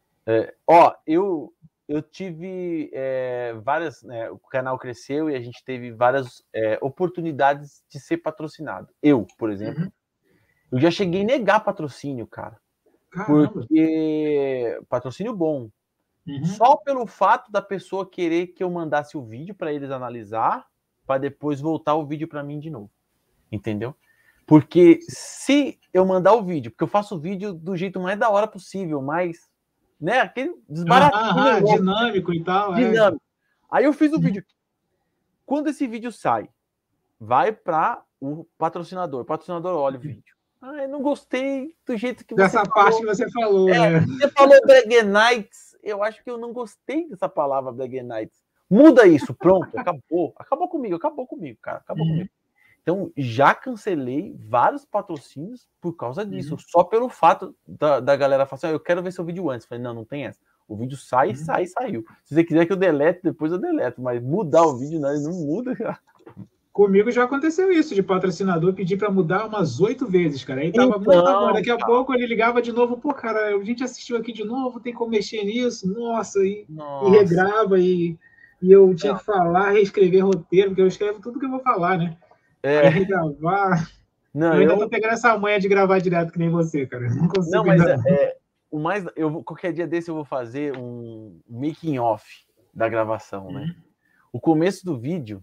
Eu tive várias... Né, o canal cresceu e a gente teve várias oportunidades de ser patrocinado. Eu, por exemplo, eu já cheguei a negar patrocínio, cara. Caramba. Porque patrocínio bom. Só pelo fato da pessoa querer que eu mandasse o vídeo para eles analisar, para depois voltar o vídeo para mim de novo. Entendeu? Porque se eu mandar o vídeo, porque eu faço o vídeo do jeito mais da hora possível, mais, né, aquele desbaratinho, dinâmico e tal. Dinâmico. Aí eu fiz o vídeo. Quando esse vídeo sai, vai para o patrocinador. O patrocinador olha o vídeo. Eu não gostei do jeito que você falou. Dessa parte que você falou, né? Você falou Breguenites. Eu acho que eu não gostei dessa palavra Breguenites. Muda isso, pronto, acabou. Acabou comigo, cara. Acabou comigo. Então, já cancelei vários patrocínios por causa disso. Só pelo fato da galera falar assim, eu quero ver seu vídeo antes. Eu falei, não tem essa. O vídeo saiu. Se você quiser que eu delete, depois eu deleto. Mas mudar o vídeo, não muda, cara. Comigo já aconteceu isso, de patrocinador pedir para mudar umas 8 vezes, cara. Aí tava muito bom. Daqui a pouco ele ligava de novo, pô, cara, a gente assistiu aqui de novo, tem como mexer nisso, e regrava, e eu tinha que falar, reescrever roteiro, porque eu escrevo tudo que eu vou falar, né? Aí regravar. Eu ainda tô pegando essa manha de gravar direto que nem você, cara. Eu não consigo. Não, mas qualquer dia desse eu vou fazer um making off da gravação, né? O começo do vídeo.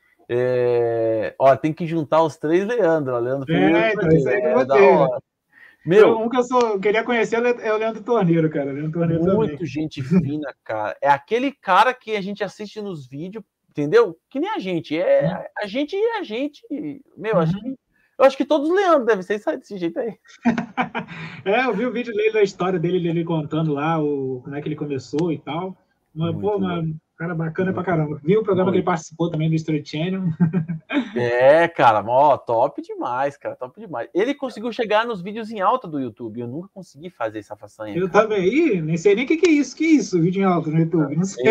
Tem que juntar os 3 Leandro. Leandro então isso aí que eu vou ter. Um que eu queria conhecer é o Leandro Torneiro, cara. Leandro Torneiro muito também. Gente fina, cara. É aquele cara que a gente assiste nos vídeos, entendeu? Que nem a gente. A gente e a gente. Meu, eu acho que todos os Leandro devem ser desse jeito aí. Eu vi o vídeo dele, da história dele, ele contando lá como é que ele começou e tal. Cara bacana pra caramba. Viu o programa que ele participou também do Street Channel? Cara, top demais, cara, top demais. Ele conseguiu chegar nos vídeos em alta do YouTube. Eu nunca consegui fazer essa façanha. Eu também. Nem sei nem o que é isso. Que isso, vídeo em alta no YouTube? Não sei.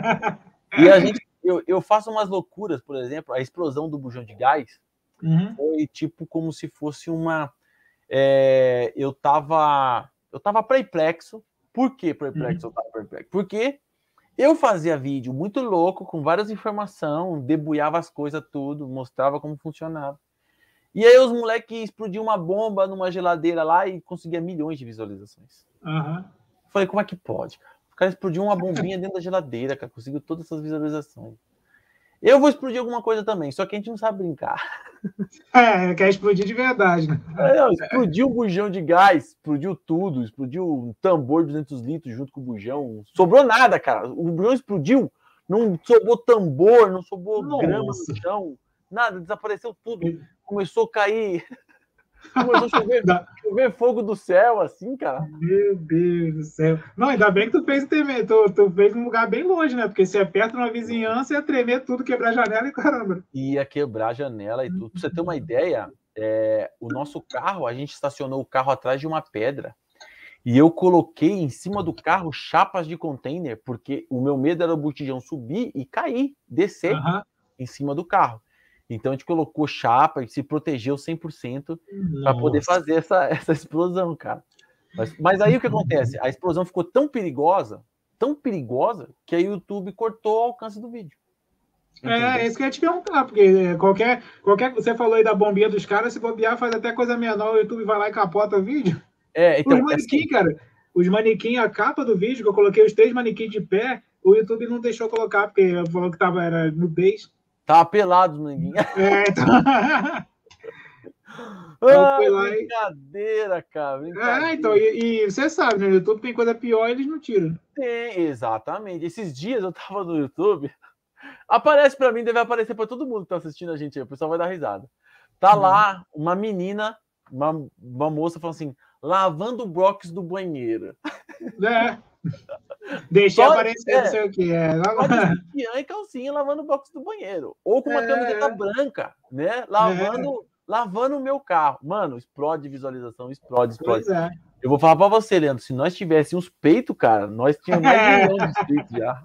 Eu faço umas loucuras, por exemplo, a explosão do bujão de gás foi tipo como se fosse uma... eu tava perplexo. Por que perplexo? Eu tava perplexo? Porque eu fazia vídeo muito louco, com várias informações, debulhava as coisas tudo, mostrava como funcionava. E aí os moleques explodiam uma bomba numa geladeira lá e conseguia milhões de visualizações. Falei, como é que pode, cara? O cara explodiu uma bombinha dentro da geladeira, cara, conseguiu todas essas visualizações. Eu vou explodir alguma coisa também, só que a gente não sabe brincar. Quer explodir de verdade, né? Explodiu o bujão de gás, explodiu tudo, explodiu um tambor de 200 litros junto com o bujão. Sobrou nada, cara. O bujão explodiu, não sobrou tambor, não sobrou grama no chão, nada, desapareceu tudo. Começou a cair, começou a chover fogo do céu, assim, cara. Meu Deus do céu. Não, ainda bem que tu fez num lugar bem longe, né? Porque se é perto de uma vizinhança, ia tremer tudo, quebrar a janela e caramba. Ia quebrar a janela e tudo. Pra você ter uma ideia, o nosso carro, a gente estacionou o carro atrás de uma pedra e eu coloquei em cima do carro chapas de container, porque o meu medo era o botijão subir e cair, descer em cima do carro. Então a gente colocou chapa e se protegeu 100% para poder fazer essa explosão, cara. Mas aí o que acontece? A explosão ficou tão perigosa, que aí o YouTube cortou o alcance do vídeo. É isso que eu ia te perguntar, porque qualquer. Você falou aí da bombinha dos caras, se bobear, faz até coisa menor, o YouTube vai lá e capota o vídeo. Então, os manequins, assim, cara, os manequins, a capa do vídeo, que eu coloquei os 3 manequins de pé, o YouTube não deixou colocar, porque falou que era nudez. Tava pelado, manequim. Então... Brincadeira, cara. Brincadeira. Então, e você sabe, né? No YouTube tem coisa pior e eles não tiram. Tem, exatamente. Esses dias eu tava no YouTube, aparece pra mim, deve aparecer pra todo mundo que tá assistindo a gente aí, o pessoal vai dar risada. Tá lá uma menina, uma moça falando assim, lavando o box do banheiro. Deixa aparecer, não sei o que. E calcinha lavando o box do banheiro. Ou com uma camiseta branca, né? Lavando o meu carro. Mano, explode visualização, explode. Pois é. Eu vou falar pra você, Leandro, se nós tivéssemos peitos, cara, nós tínhamos mais de 1 milhão de inscritos já.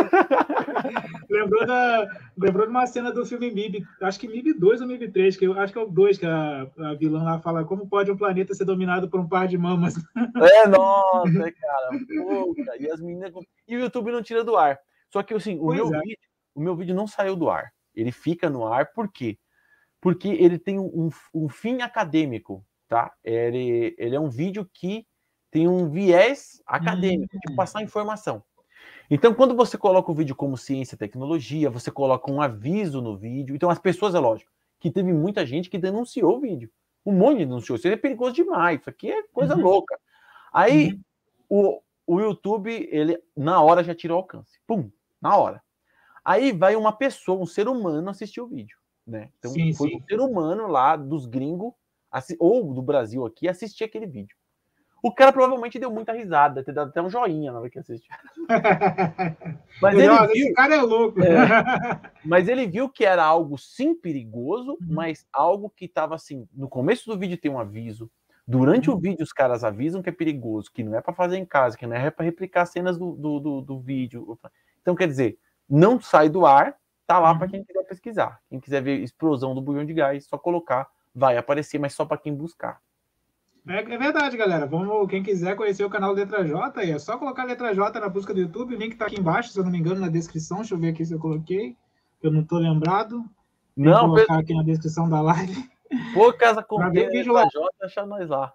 Lembrou de uma cena do filme MIB, acho que MIB 2 ou MIB 3, que eu acho que é o 2, que a vilã lá fala como pode um planeta ser dominado por um par de mamas. Nossa, cara. Pô, e as meninas... E o YouTube não tira do ar. Só que, assim, o meu vídeo não saiu do ar. Ele fica no ar, por quê? Porque ele tem um fim acadêmico, tá? Ele é um vídeo que tem um viés acadêmico, de passar informação. Então, quando você coloca o vídeo como ciência e tecnologia, você coloca um aviso no vídeo. Então, as pessoas, é lógico, que teve muita gente que denunciou o vídeo. Um monte de denunciou. Isso é perigoso demais. Isso aqui é coisa louca. Aí, o YouTube, ele, na hora, já tirou o alcance. Pum, na hora. Aí vai uma pessoa, um ser humano, assistir o vídeo. Né? Então, foi um ser humano lá dos gringos, ou do Brasil aqui, assistir aquele vídeo. O cara provavelmente deu muita risada, deve ter dado até um joinha na hora que assistiu. Mas esse cara é louco. Mas ele viu que era algo sim perigoso, mas algo que estava assim, no começo do vídeo tem um aviso, durante o vídeo os caras avisam que é perigoso, que não é para fazer em casa, que não é para replicar cenas do vídeo. Então, quer dizer, não sai do ar, tá lá para quem quiser pesquisar. Quem quiser ver explosão do bujão de gás, só colocar, vai aparecer, mas só para quem buscar. É verdade, galera. Quem quiser conhecer o canal Letra J, é só colocar Letra J na busca do YouTube. O link tá aqui embaixo, se eu não me engano, na descrição. Deixa eu ver aqui se eu coloquei. Eu não tô lembrado. Vou colocar aqui na descrição da live. Pô, casa com Letra J, deixa nós lá.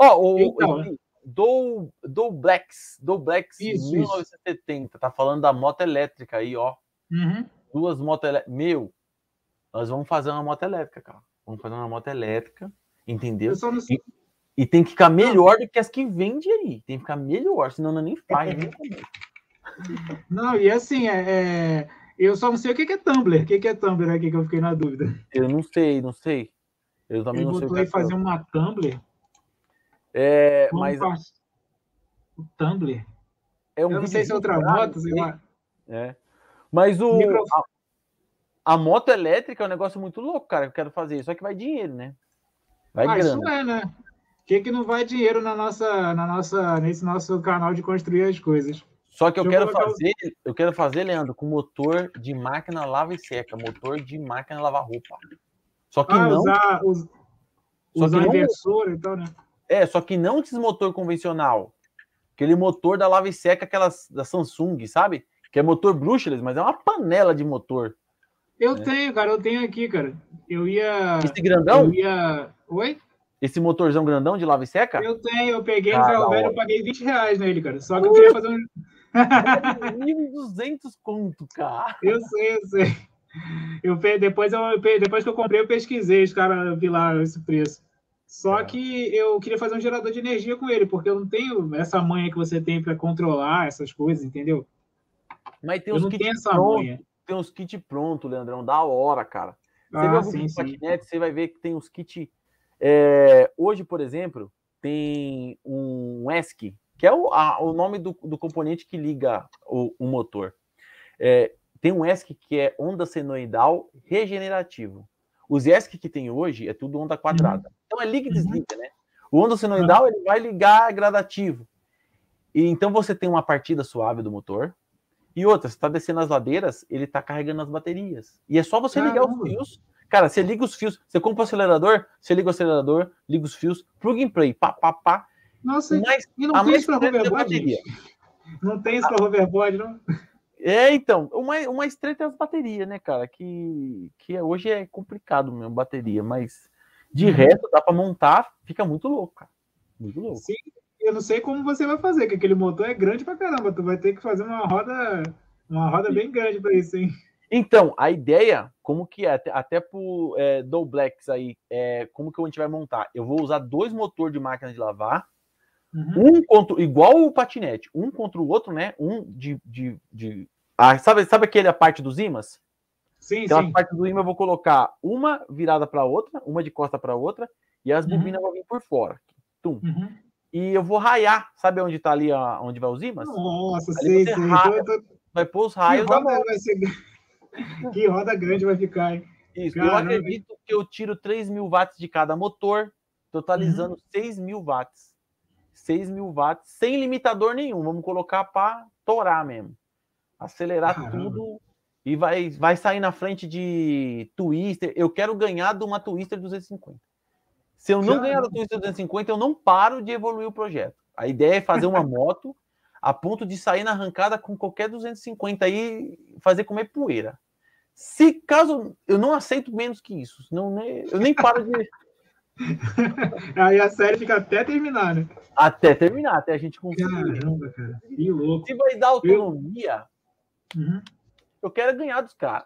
Doblex 1970, tá falando da moto elétrica aí, ó. 2 motos elétricas. Meu, nós vamos fazer uma moto elétrica, cara. Vamos fazer uma moto elétrica, entendeu? E tem que ficar melhor do que as que vendem aí. Tem que ficar melhor, senão não nem faz. Não, e assim, eu só não sei o que é Tumblr. O que é Tumblr aqui que eu fiquei na dúvida? Eu não sei. Eu também não sei. Ele botou aí fazer uma Tumblr? Mas... O Tumblr? Eu não sei se é outra moto, sei lá. Mas a moto elétrica é um negócio muito louco, cara, que eu quero fazer. Só que vai dinheiro, né? Vai grana. Isso né? Que não vai dinheiro nesse nosso canal de construir as coisas? Só que eu quero fazer, Leandro, com motor de máquina lava e seca, motor de máquina lavar roupa. Só que não usar inversor e tal, né? Só que não esses motor convencional. Aquele motor da lava e seca, aquelas da Samsung, sabe? Que é motor brushless, mas é uma panela de motor. Eu tenho, cara, eu tenho aqui, cara. Esse grandão? Oi? Esse motorzão grandão de lava e seca? Eu tenho, eu peguei no ferro velho, eu paguei R$20 nele, cara. Só que eu queria fazer um. 1.200 conto, cara. Eu sei. Depois que eu comprei, eu pesquisei, os caras vi lá esse preço. Só que eu queria fazer um gerador de energia com ele, porque eu não tenho essa manha que você tem para controlar essas coisas, entendeu? Mas tem uns kits prontos, Leandrão, da hora, cara. Você vê o vídeo do patinete, você vai ver que tem uns kits. Hoje, por exemplo, tem um ESC, que é o nome do componente que liga o motor. Tem um ESC que é onda senoidal regenerativo. Os ESC que tem hoje é tudo onda quadrada. Então é liga e desliga, né? O onda senoidal ele vai ligar gradativo. E então você tem uma partida suave do motor. E outra, você está descendo as ladeiras, ele está carregando as baterias. E é só você ligar os fios. Cara, você liga os fios, você compra o acelerador, você liga o acelerador, liga os fios, plug and play, pá. Nossa, e não tem isso para hoverboard? Não tem isso para hoverboard, não? Então, o mais estreito é as baterias, né, cara? Que hoje é complicado mesmo, bateria, mas de resto dá para montar, fica muito louco, cara. Muito louco. Sim, eu não sei como você vai fazer, porque aquele motor é grande pra caramba. Tu vai ter que fazer uma roda bem grande para isso, hein? Então, a ideia, como que é, até pro Doblex aí, como que a gente vai montar? Eu vou usar 2 motores de máquina de lavar, igual o patinete, um contra o outro, né? Sabe aquela parte dos ímãs? Sim. A parte do ímã eu vou colocar uma virada para outra, uma de costa para outra, e as bobinas vão vir por fora. Tum. E eu vou raiar, sabe onde tá ali, onde vai os ímãs? Nossa, sei. Vai pôr os raios da moto. Que roda grande vai ficar, hein? Isso, caramba. Eu acredito que eu tiro 3.000 watts de cada motor, totalizando 6.000 watts. 6.000 watts, sem limitador nenhum. Vamos colocar para torar mesmo. Acelerar tudo e vai sair na frente de Twister. Eu quero ganhar de uma Twister 250. Se eu não ganhar da Twister 250, eu não paro de evoluir o projeto. A ideia é fazer uma moto a ponto de sair na arrancada com qualquer 250 aí e fazer comer poeira. Se caso eu não aceito menos que isso, eu nem paro de. Aí a série fica até terminar, né? Até terminar, até a gente conseguir. Caramba, cara. Que louco. Se vai dar autonomia, eu quero ganhar dos caras.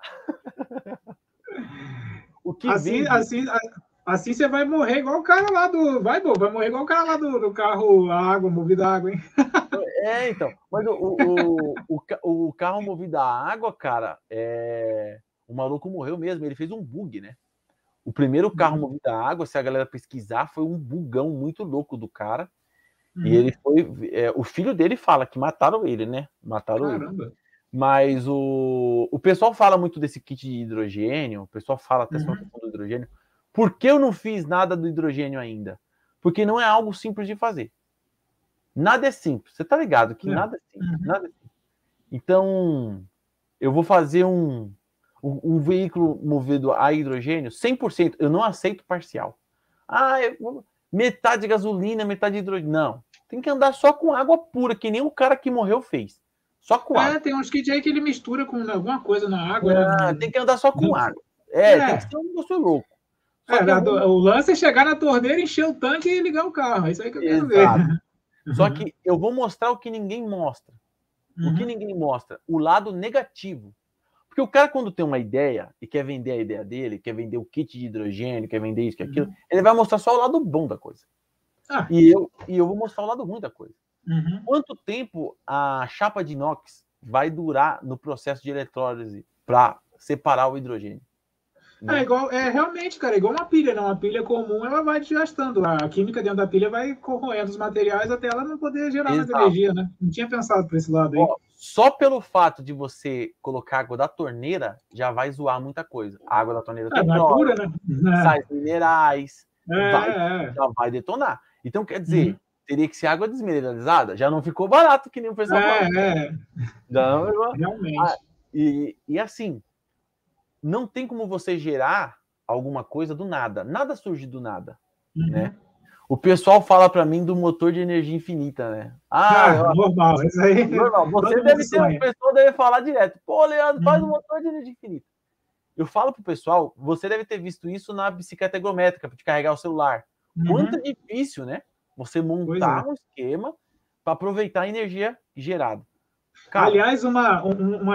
Assim você vai morrer igual o cara lá do. Vai morrer igual o cara lá do carro a água, movido a água, hein? Então. Mas o carro movido a água, cara, o maluco morreu mesmo. Ele fez um bug, né? O primeiro carro movido a água, se a galera pesquisar, foi um bugão muito louco do cara. E ele foi. O filho dele fala que mataram ele, né? Caramba. Ele. Mas o pessoal fala muito desse kit de hidrogênio. O pessoal fala até sobre a questão do hidrogênio. Por que eu não fiz nada do hidrogênio ainda? Porque não é algo simples de fazer. Nada é simples. Você tá ligado que nada é simples. Nada é simples. Então, eu vou fazer um veículo movido a hidrogênio 100%. Eu não aceito parcial. Metade de gasolina, metade de hidrogênio. Não. Tem que andar só com água pura, que nem o cara que morreu fez. Só com água. Tem uns kits aí que ele mistura com alguma coisa na água. Tem que andar só com água. Tem que ser um negócio louco. O lance é chegar na torneira, encher o tanque e ligar o carro. É isso aí que eu quero ver. Só que eu vou mostrar o que ninguém mostra. O que ninguém mostra? O lado negativo. Porque o cara, quando tem uma ideia e quer vender a ideia dele, quer vender o kit de hidrogênio, quer vender isso, quer aquilo, ele vai mostrar só o lado bom da coisa. E eu vou mostrar o lado ruim da coisa. Quanto tempo a chapa de inox vai durar no processo de eletrólise para separar o hidrogênio? Realmente, cara, igual uma pilha, né? Uma pilha comum, ela vai desgastando. A química dentro da pilha vai corroendo os materiais até ela não poder gerar mais energia, né? Não tinha pensado por esse lado aí. Só pelo fato de você colocar água da torneira, já vai zoar muita coisa. A água da torneira tem pura, né? Sais minerais, já vai detonar. Então, quer dizer, teria que ser água desmineralizada? Já não ficou barato, que nem o pessoal fala. Realmente. E assim, não tem como você gerar alguma coisa do nada. Nada surge do nada, né? O pessoal fala para mim do motor de energia infinita, né? Normal, isso aí. Normal. O pessoal deve falar direto. Pô, Leandro, faz um motor de energia infinita. Eu falo pro pessoal, você deve ter visto isso na bicicleta ergométrica, para te carregar o celular. Quanto é difícil, né? Você montar um esquema para aproveitar a energia gerada. Cara, aliás, uma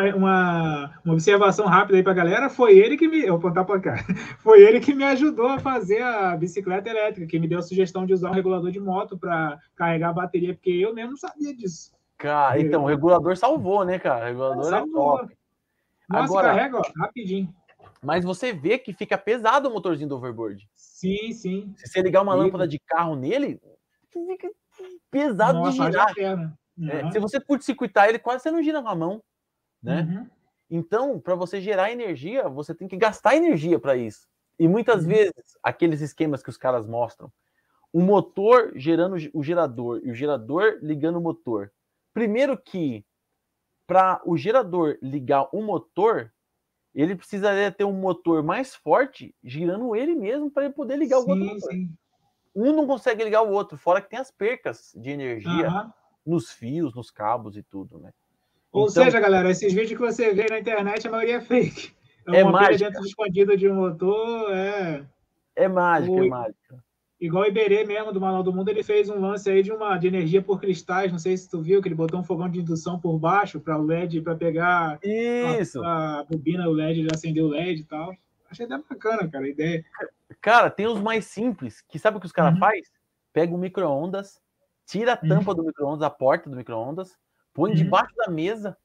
observação rápida aí para a galera, foi ele que me... Eu vou apontar para cá. Foi ele que me ajudou a fazer a bicicleta elétrica, que me deu a sugestão de usar um regulador de moto para carregar a bateria, porque eu mesmo não sabia disso. Cara, então, o regulador salvou, né, cara? O regulador é top. Nossa, agora, carrega, ó, rapidinho. Mas você vê que fica pesado o motorzinho do overboard. Sim, sim. Se você ligar uma lâmpada de carro nele, fica pesado. Nossa, de girar. Se você curto-circuitar ele, quase você não gira com a mão, né? Então, para você gerar energia, você tem que gastar energia para isso. E muitas vezes, aqueles esquemas que os caras mostram, o motor gerando o gerador e o gerador ligando o motor. Primeiro que, para o gerador ligar o motor, ele precisaria ter um motor mais forte girando ele mesmo para ele poder ligar o outro motor. Um não consegue ligar o outro, fora que tem as percas de energia nos fios, nos cabos e tudo, né? Ou seja, galera, esses vídeos que você vê na internet, a maioria é fake. É uma pilha dentro escondida de um motor, É mágica, é mágica. Igual o Iberê mesmo, do Manual do Mundo, ele fez um lance aí de energia por cristais, não sei se tu viu, que ele botou um fogão de indução por baixo para o LED, para pegar a bobina, o LED, ele acendeu o LED e tal. Achei até bacana, cara, a ideia. Cara, tem os mais simples, que sabe o que os caras fazem? Pega o micro-ondas, tira a tampa do micro-ondas, a porta do micro-ondas, põe debaixo da mesa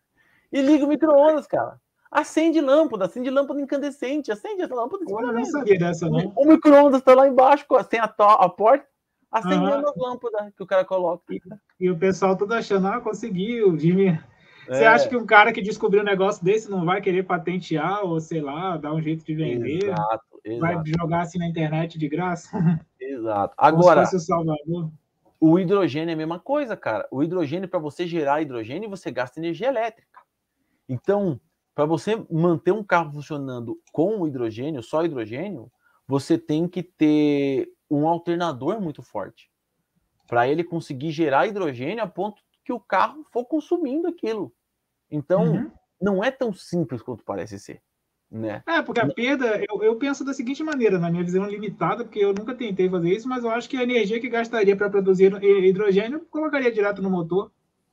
e liga o micro-ondas, cara. Acende lâmpada incandescente, acende essa lâmpada. Eu não sabia dessa, não. O micro-ondas tá lá embaixo, sem a porta, acendendo as lâmpadas que o cara coloca. E o pessoal todo achando, conseguiu, Jimmy. Você acha que um cara que descobriu um negócio desse não vai querer patentear ou, sei lá, dar um jeito de vender? Exato. Vai jogar assim na internet de graça? Exato. Agora, se fosse o Salvador. O hidrogênio é a mesma coisa, cara. O hidrogênio, para você gerar hidrogênio, você gasta energia elétrica. Então, para você manter um carro funcionando com o hidrogênio, só hidrogênio, você tem que ter um alternador muito forte para ele conseguir gerar hidrogênio a ponto que o carro for consumindo aquilo. Então, não é tão simples quanto parece ser. Né? Porque a perda, eu penso da seguinte maneira, na minha visão limitada, porque eu nunca tentei fazer isso, mas eu acho que a energia que gastaria para produzir hidrogênio, eu colocaria direto no motor.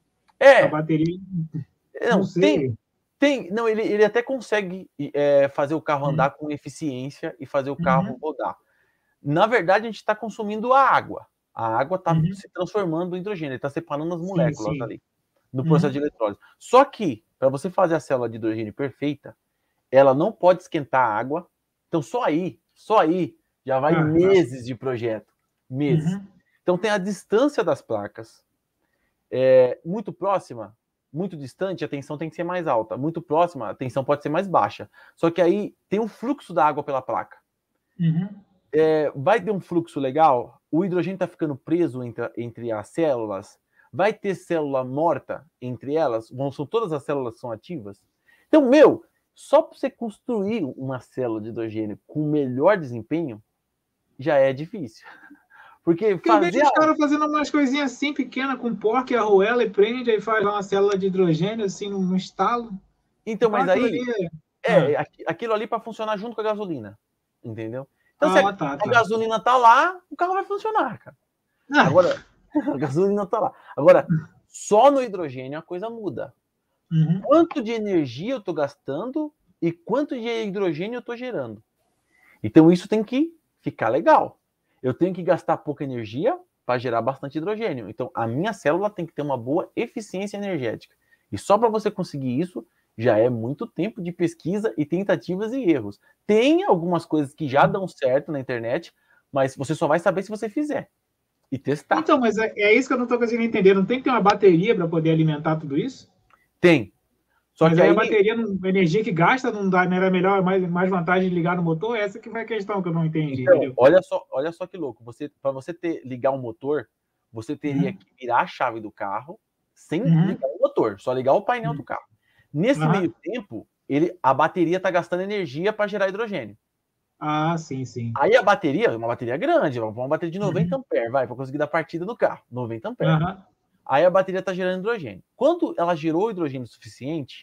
A bateria. Não sei. Não, ele até consegue fazer o carro andar com eficiência e fazer o carro rodar. Na verdade, a gente está consumindo a água. A água está se transformando em hidrogênio, ele está separando as moléculas ali no processo de eletrólise. Só que, para você fazer a célula de hidrogênio perfeita, ela não pode esquentar a água. Então, só aí já vai meses de projeto. Meses. Então, tem a distância das placas. Muito próxima, muito distante, a tensão tem que ser mais alta. Muito próxima, a tensão pode ser mais baixa. Só que aí tem um fluxo da água pela placa. Vai ter um fluxo legal? O hidrogênio está ficando preso entre as células? Vai ter célula morta entre elas? Todas as células são ativas? Então, só para você construir uma célula de hidrogênio com melhor desempenho, já é difícil. Porque eu vejo os caras fazendo umas coisinhas assim, pequenas, com porca e arruela, e prende, aí faz uma célula de hidrogênio, assim, no estalo. Então, mas aí, aquilo ali para funcionar junto com a gasolina, entendeu? Então, se a gasolina tá lá, o carro vai funcionar, cara. Agora, a gasolina tá lá. Agora, só no hidrogênio a coisa muda. Quanto de energia eu estou gastando e quanto de hidrogênio eu estou gerando. Então, isso tem que ficar legal. Eu tenho que gastar pouca energia para gerar bastante hidrogênio. Então, a minha célula tem que ter uma boa eficiência energética. E só para você conseguir isso, já é muito tempo de pesquisa e tentativas e erros. Tem algumas coisas que já dão certo na internet, mas você só vai saber se você fizer e testar. Então, mas é isso que eu não estou conseguindo entender. Não tem que ter uma bateria para poder alimentar tudo isso? Tem. Só que aí a bateria, a energia que gasta, não era melhor, mais vantagem de ligar no motor? Essa que foi a questão que eu não entendi. Então, olha só que louco. Para você ligar um motor, você teria que virar a chave do carro sem ligar o motor, só ligar o painel do carro. Nesse meio tempo, a bateria está gastando energia para gerar hidrogênio. Sim. Aí a bateria, uma bateria grande, uma bateria de 90 amperes, para conseguir dar partida no carro, 90 amperes. Aí a bateria está gerando hidrogênio. Quando ela gerou hidrogênio suficiente,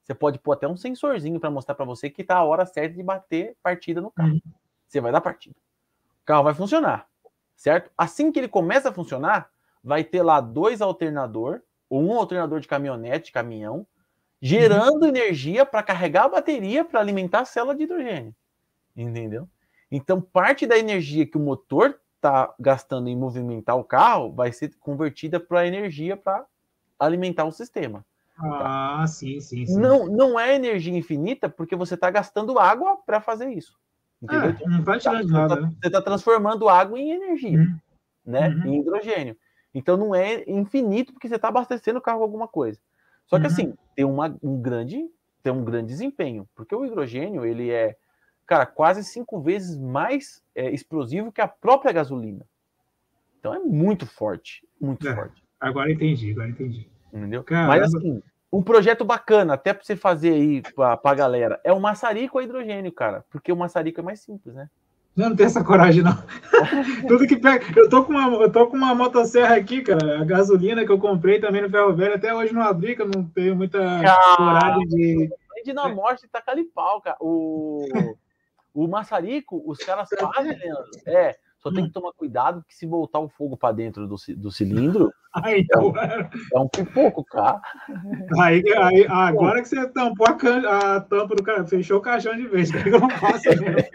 você pode pôr até um sensorzinho para mostrar para você que tá a hora certa de bater partida no carro. Você vai dar partida. O carro vai funcionar, certo? Assim que ele começa a funcionar, vai ter lá 2 alternador, ou um alternador de caminhonete, de caminhão, gerando energia para carregar a bateria para alimentar a célula de hidrogênio. Entendeu? Então, parte da energia que o motor está gastando em movimentar o carro vai ser convertida para energia para alimentar o sistema. Ah, tá? Sim. Não é energia infinita porque você está gastando água para fazer isso. Entendeu? Então, não vai tirando nada, né? Você está transformando água em energia, né? Em hidrogênio. Então não é infinito porque você está abastecendo o carro com alguma coisa. Só que assim, tem um grande desempenho, porque o hidrogênio ele é, cara, quase 5 vezes mais explosivo que a própria gasolina. Então é muito forte, forte. Agora entendi. Entendeu? Caramba. Mas assim, um projeto bacana, até para você fazer aí para a galera, é o maçarico a hidrogênio, cara, porque o maçarico é mais simples, né? Eu não tenho essa coragem, não. Tudo que pega. Eu tô com uma motosserra aqui, cara. A gasolina que eu comprei também no Ferro Velho, até hoje não abri, que eu não tenho muita coragem de. Na morte tá calipau, cara. O maçarico, os caras fazem, Leandro. Só tem que tomar cuidado, que se voltar o fogo para dentro do cilindro, é um pipoco, cara. Agora que você tampou a tampa do cara, fechou o caixão de vez, que eu não faço mesmo.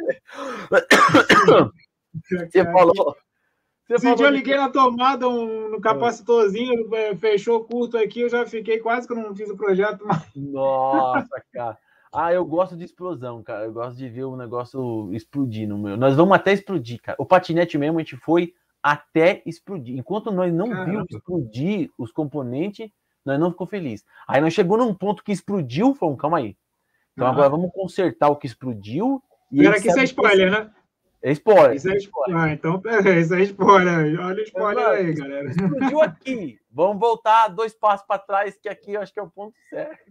Você falou. Eu liguei na tomada no capacitorzinho, fechou curto aqui, eu já fiquei quase que eu não fiz o projeto. Nossa, cara. Eu gosto de explosão, cara. Eu gosto de ver o negócio explodir no meu. Nós vamos até explodir, cara. O patinete mesmo, a gente foi até explodir. Enquanto nós não vimos explodir os componentes, nós não ficou feliz. Aí nós chegou num ponto que explodiu, falamos, calma aí. Então agora vamos consertar o que explodiu. Espera que isso é spoiler, né? É spoiler. Isso é spoiler. Então, isso é spoiler. Olha o spoiler aí, galera. Explodiu aqui. Vamos voltar 2 passos para trás, que aqui eu acho que é o ponto certo.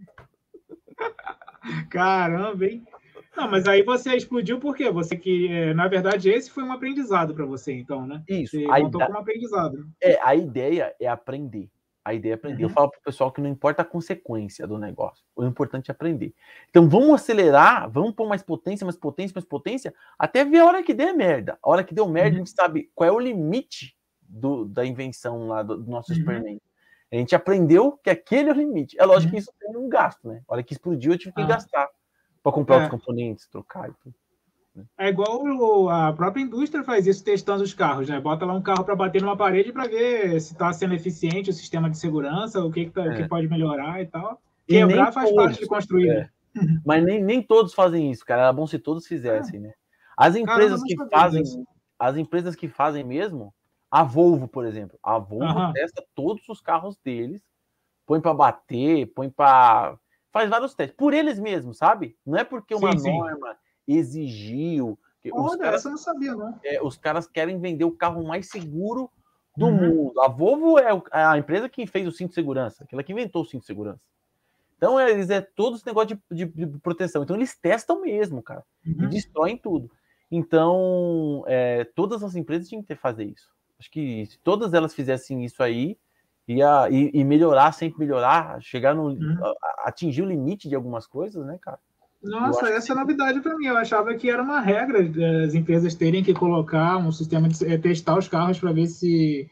Caramba, hein? Não, mas aí você explodiu por quê? Você que, na verdade, esse foi um aprendizado para você, então, né? Isso. Você contou como aprendizado. A ideia é aprender. A ideia é aprender. Eu falo pro pessoal que não importa a consequência do negócio. O importante é aprender. Então, vamos acelerar, vamos pôr mais potência, até ver a hora que der merda. A hora que deu merda, a gente sabe qual é o limite da invenção lá do nosso Superman. A gente aprendeu que aquele é o limite. É lógico que isso tem um gasto, né? A hora que explodiu, eu tive que gastar para comprar outros componentes, trocar e tudo. É igual a própria indústria faz isso testando os carros, né? Bota lá um carro para bater numa parede para ver se está sendo eficiente o sistema de segurança, o que pode melhorar e tal. Quebrar faz parte de construir. Né? Mas nem todos fazem isso, cara. Era bom se todos fizessem, né? As empresas que fazem mesmo, a Volvo, por exemplo. A Volvo testa todos os carros deles, põe para bater, faz vários testes. Por eles mesmos, sabe? Não é porque uma norma exigiu. Essa eu não sabia, não. Os caras querem vender o carro mais seguro do mundo. A Volvo é a empresa que fez o cinto de segurança, aquela que inventou o cinto de segurança. Então, eles todo esse negócio de proteção. Então, eles testam mesmo, cara. E destroem tudo. Então, todas as empresas tinham que fazer isso. Acho que se todas elas fizessem isso aí, e melhorar, sempre melhorar, chegar atingir o limite de algumas coisas, né, cara? Nossa, essa é novidade para mim. Eu achava que era uma regra das empresas terem que colocar um sistema de testar os carros para ver se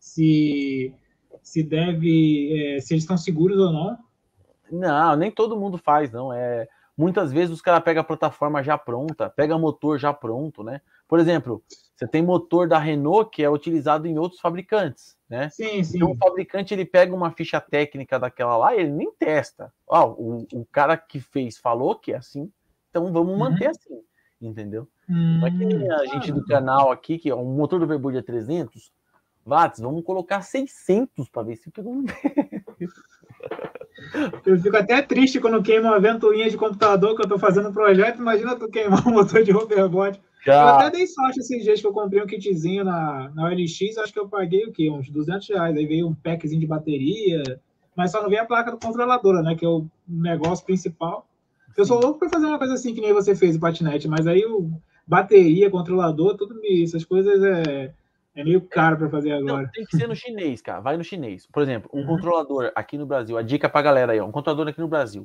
eles estão seguros ou não. Não, nem todo mundo faz, não. Muitas vezes os caras pegam a plataforma já pronta, pega motor já pronto, né? Por exemplo, você tem motor da Renault que é utilizado em outros fabricantes, né? Sim. Então o fabricante ele pega uma ficha técnica daquela lá e ele nem testa. O cara que fez falou que é assim, então vamos manter assim, entendeu? Não é que nem a gente do canal aqui, que é um motor do Verbund é 300 watts, vamos colocar 600 para ver se pegou um. Eu fico até triste quando queima uma ventoinha de computador que eu estou fazendo um projeto. Imagina tu queimar um motor de hoverboard. Eu até dei sorte esses dias que eu comprei um kitzinho na OLX, acho que eu paguei o quê? Uns R$200. Aí veio um packzinho de bateria, mas só não veio a placa do controladora, né? Que é o negócio principal. Eu sou louco para fazer uma coisa assim que nem você fez o patinete, mas aí bateria, controlador, tudo essas coisas é meio caro para fazer agora. Não, tem que ser no chinês, cara. Vai no chinês. Por exemplo, um controlador aqui no Brasil, a dica pra galera aí, um controlador aqui no Brasil,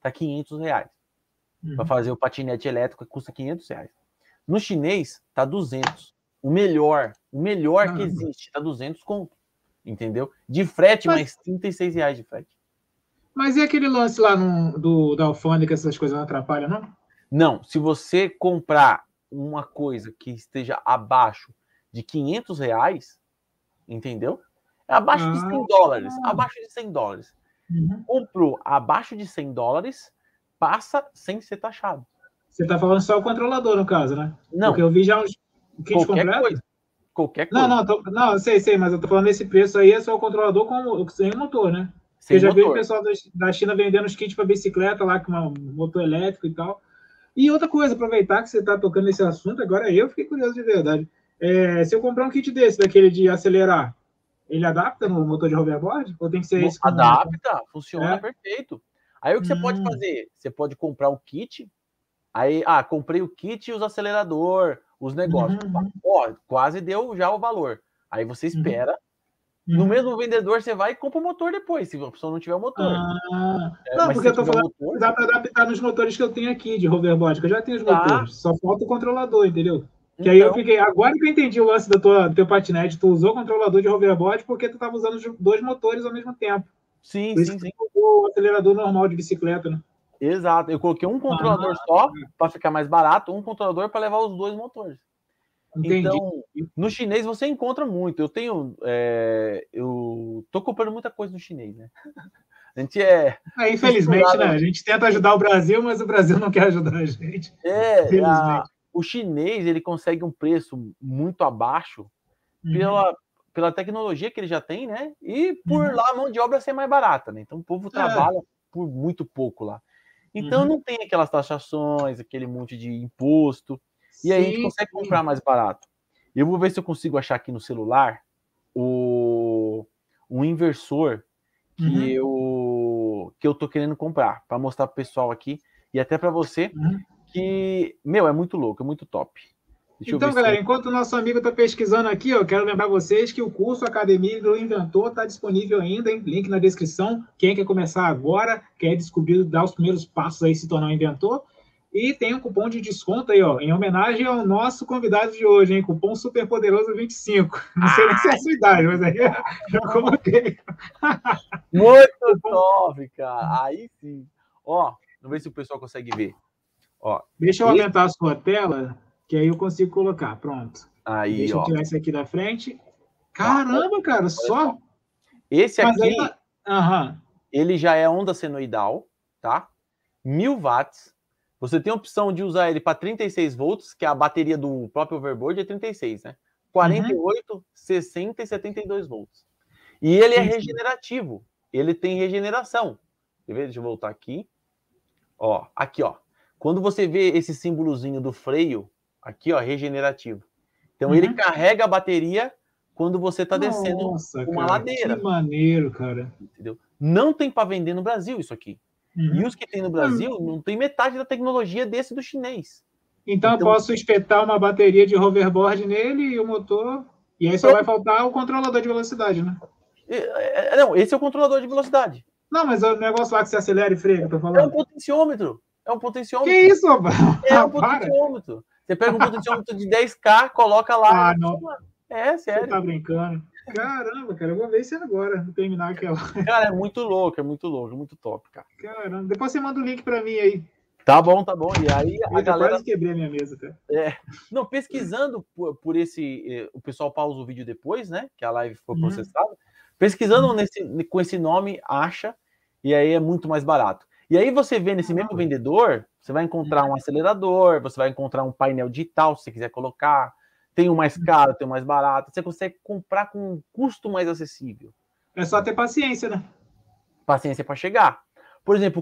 tá R$500. Para fazer o patinete elétrico custa R$500. No chinês tá 200. O melhor que existe tá 200 conto. Entendeu? De frete, mais R$36 de frete. Mas e aquele lance lá da alfândega, essas coisas não atrapalham, não? Não, se você comprar uma coisa que esteja abaixo de R$500, entendeu? É abaixo de $100, abaixo de $100. Comprou abaixo de $100, passa sem ser taxado. Você tá falando só o controlador, no caso, né? Não. Porque eu vi já uns kits completos. Qualquer coisa. Não, sei, mas eu tô falando nesse preço aí, é só o controlador sem o motor, né? Porque eu já vi o pessoal da China vendendo os kits para bicicleta lá, com um motor elétrico e tal. E outra coisa, aproveitar que você está tocando nesse assunto, agora eu fiquei curioso de verdade. Se eu comprar um kit desse, daquele de acelerar, ele adapta no motor de hoverboard? Ou tem que ser esse? Adapta, funciona perfeito. Aí o que você pode fazer? Você pode comprar o kit, aí, comprei o kit e os acelerador, os negócios. Quase deu já o valor. Aí você espera. No mesmo vendedor, você vai e compra o motor depois, se a pessoa não tiver o motor. Não, porque eu tô falando que dá para adaptar nos motores que eu tenho aqui de hoverboard, que eu já tenho os motores. Só falta o controlador, entendeu? Que aí eu fiquei... Agora que eu entendi o lance do teu patinete, tu usou o controlador de hoverboard porque tu tava usando os dois motores ao mesmo tempo. Sim. O acelerador normal de bicicleta, né? Exato. Eu coloquei um controlador só para ficar mais barato, um controlador para levar os dois motores. Entendi. Então, no chinês você encontra muito. Eu tô comprando muita coisa no chinês, né? A gente infelizmente, né? A gente tenta ajudar o Brasil, mas o Brasil não quer ajudar a gente. O chinês, ele consegue um preço muito abaixo pela tecnologia que ele já tem, né? E por lá a mão de obra ser mais barata, né? Então o povo trabalha por muito pouco lá. Então não tem aquelas taxações, aquele monte de imposto. E aí a gente consegue comprar mais barato. Eu vou ver se eu consigo achar aqui no celular um inversor que eu tô querendo comprar, para mostrar pro pessoal aqui e até para você que, é muito louco, é muito top. Então, galera, enquanto o nosso amigo está pesquisando aqui, eu quero lembrar vocês que o curso Academia do Inventor está disponível ainda, hein? Link na descrição. Quem quer começar agora, quer descobrir, dar os primeiros passos aí, se tornar um inventor. E tem um cupom de desconto aí, ó, em homenagem ao nosso convidado de hoje, hein? Cupom Superpoderoso 25. Não sei nem se é a sua idade, mas aí eu coloquei. Muito top, cara. Aí sim. Ó, vamos ver se o pessoal consegue ver. Ó, deixa eu aumentar a sua tela, que aí eu consigo colocar. Pronto. Aí, deixa eu tirar isso aqui da frente. Caramba, cara, só. Esse aqui, ele já é onda senoidal, tá? 1000 watts. Você tem a opção de usar ele para 36 volts, que a bateria do próprio overboard é 36, né? 48, 60 e 72 volts. E ele é regenerativo. Ele tem regeneração. Quer ver? Deixa eu voltar aqui. Ó, aqui, ó. Quando você vê esse símbolozinho do freio, aqui, ó, regenerativo. Então, ele carrega a bateria quando você está descendo uma ladeira. Que maneiro, cara. Entendeu? Não tem para vender no Brasil isso aqui. E os que tem no Brasil não tem metade da tecnologia desse do chinês. Então eu posso espetar uma bateria de hoverboard nele e o motor, e aí só vai faltar o controlador de velocidade, né? Não, esse é o controlador de velocidade. Não, mas o negócio lá que você acelera e freia, que eu tô falando. É um potenciômetro. Que isso, rapaz? É um potenciômetro. Você pega um potenciômetro de 10K, coloca lá. Ah, não. É, sério. Você tá brincando. Caramba, cara, eu vou ver isso agora, vou terminar aquela. Cara, é muito louco, é muito top, cara. Caramba, depois você manda o link pra mim aí. Tá bom. E aí a galera... quase quebrei a minha mesa, até. Não, pesquisando por esse... O pessoal pausa o vídeo depois, né? Que a live foi processada. Pesquisando com esse nome, acha, e aí é muito mais barato. E aí você vê nesse mesmo vendedor, você vai encontrar um acelerador, você vai encontrar um painel digital, se você quiser colocar. Tem o mais caro, tem o mais barato. Você consegue comprar com um custo mais acessível. É só ter paciência, né? Paciência para chegar. Por exemplo,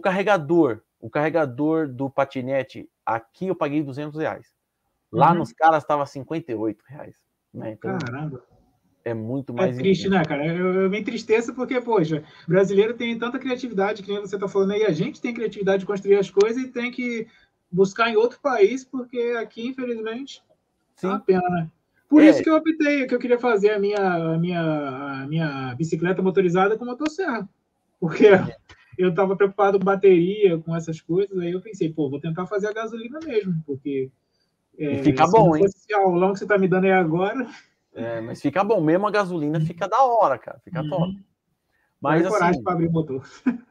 o carregador do patinete, aqui eu paguei R$200. Lá nos caras estava R$58. Né? Então, caramba. É muito mais... É triste, né, cara? Eu me entristeço porque, poxa, brasileiro tem tanta criatividade, que nem você tá falando aí, a gente tem criatividade de construir as coisas e tem que buscar em outro país, porque aqui, infelizmente... Sim. É uma pena, né? Por isso que eu optei, que eu queria fazer a minha bicicleta motorizada com motosserra. Porque eu tava preocupado com bateria, com essas coisas, aí eu pensei, pô, vou tentar fazer a gasolina mesmo, porque e fica bom, hein? Se a aulão que você tá me dando aí agora... Mas fica bom, mesmo a gasolina fica da hora, cara, fica top. Mas assim... coragem para abrir o motor.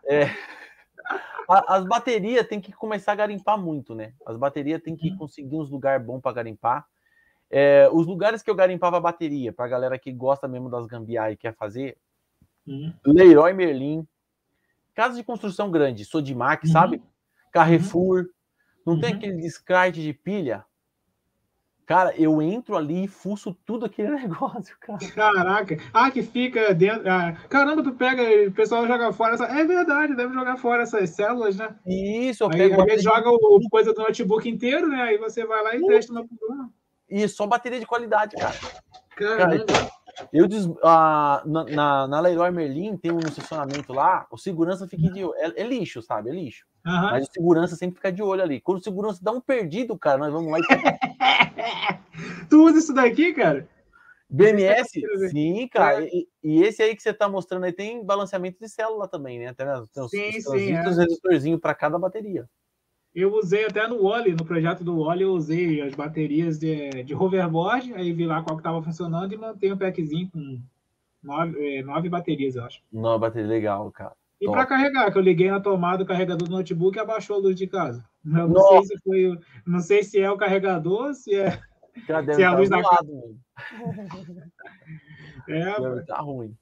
As baterias tem que começar a garimpar muito, né? As baterias tem que conseguir uns lugares bons para garimpar. Os lugares que eu garimpava a bateria, pra galera que gosta mesmo das gambiarra e quer fazer, Leroy Merlin, casa de construção grande, Sodimac, sabe? Carrefour, não tem aquele descarte de pilha? Cara, eu entro ali e fuço tudo aquele negócio, cara. Caraca. Que fica dentro... caramba, tu pega, o pessoal joga fora... É verdade, deve jogar fora essas células, né? Isso, eu aí, pego... Às vezes joga coisa do notebook inteiro, né? Aí você vai lá e testa uma por uma. Isso, só bateria de qualidade, cara. Caramba. Na Leroy Merlin tem um estacionamento lá, o segurança fica de olho. É lixo, sabe? É lixo. Mas o segurança sempre fica de olho ali. Quando o segurança dá um perdido, cara, nós vamos lá e... Tu usa isso daqui, cara? BMS? Sim, cara. E esse aí que você tá mostrando aí tem balanceamento de célula também, né? Tem os transistores, resistorzinho para cada bateria. Eu usei até no Wally, no projeto do Wally, eu usei as baterias de hoverboard, aí vi lá qual que estava funcionando e montei um packzinho com 9 baterias, eu acho. 9 baterias, legal, cara. E para carregar, que eu liguei na tomada o carregador do notebook e abaixou a luz de casa. Eu não sei se foi, não sei se é o carregador, se é, se é a luz da casa. Deve tá ruim.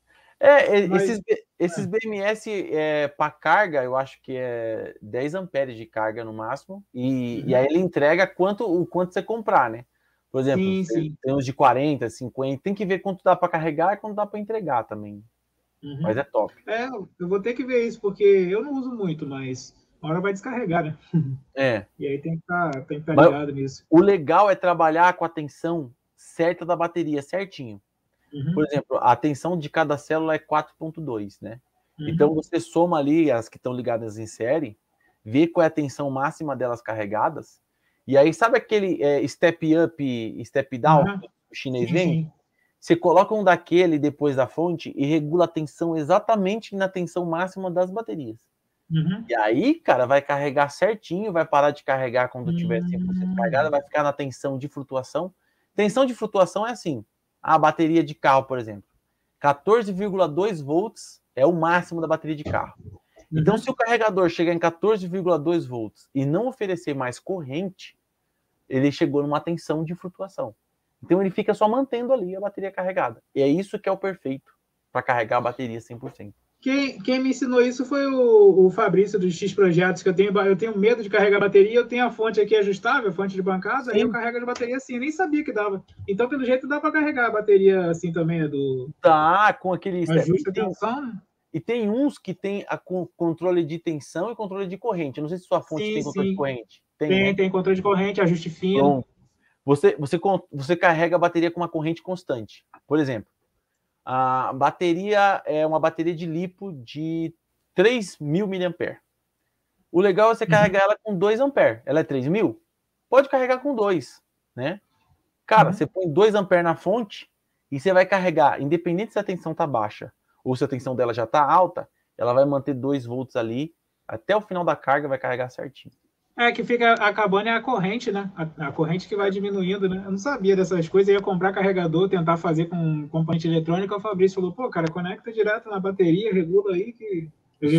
Esses BMS para carga, eu acho que é 10 amperes de carga no máximo, e aí ele entrega o quanto você comprar, né? Por exemplo, tem uns de 40, 50, tem que ver quanto dá para carregar e quanto dá para entregar também. Mas é top. Eu vou ter que ver isso, porque eu não uso muito, mas uma hora vai descarregar, né? E aí tem que estar ligado nisso. O legal é trabalhar com a tensão certa da bateria, certinho. Por exemplo, a tensão de cada célula é 4.2, né? Então você soma ali as que estão ligadas em série, vê qual é a tensão máxima delas carregadas, e aí sabe aquele step up e step down que o chinês vem? Você coloca um daquele depois da fonte e regula a tensão exatamente na tensão máxima das baterias. E aí, cara, vai carregar certinho, vai parar de carregar quando tiver 100% carregada, vai ficar na tensão de flutuação. Tensão de flutuação é assim, a bateria de carro, por exemplo, 14,2 volts é o máximo da bateria de carro. Então, se o carregador chegar em 14,2 volts e não oferecer mais corrente, ele chegou numa tensão de flutuação. Então, ele fica só mantendo ali a bateria carregada. E é isso que é o perfeito para carregar a bateria 100%. Quem me ensinou isso foi o Fabrício dos X Projetos, que eu tenho medo de carregar a bateria, eu tenho a fonte aqui ajustável, fonte de bancada, aí eu carrego a bateria assim, eu nem sabia que dava. Então, pelo jeito, dá para carregar a bateria assim também, né? Tá, com aquele... Ajusta a tensão, né? E tem uns que tem controle de tensão e controle de corrente. Eu não sei se sua fonte tem controle de corrente. Tem controle de corrente, ajuste fino. Você carrega a bateria com uma corrente constante. Por exemplo, a bateria é uma bateria de lipo de 3.000 mAh. O legal é você carregar ela com 2 amperes. Ela é 3.000? Pode carregar com 2, né? Cara, você põe 2 amperes na fonte e você vai carregar, independente se a tensão tá baixa ou se a tensão dela já tá alta, ela vai manter 2 volts ali, até o final da carga vai carregar certinho. Que fica acabando a corrente, né? A corrente que vai diminuindo, né? Eu não sabia dessas coisas, eu ia comprar carregador, tentar fazer com componente eletrônico, o Fabrício falou, pô, cara, conecta direto na bateria, regula aí que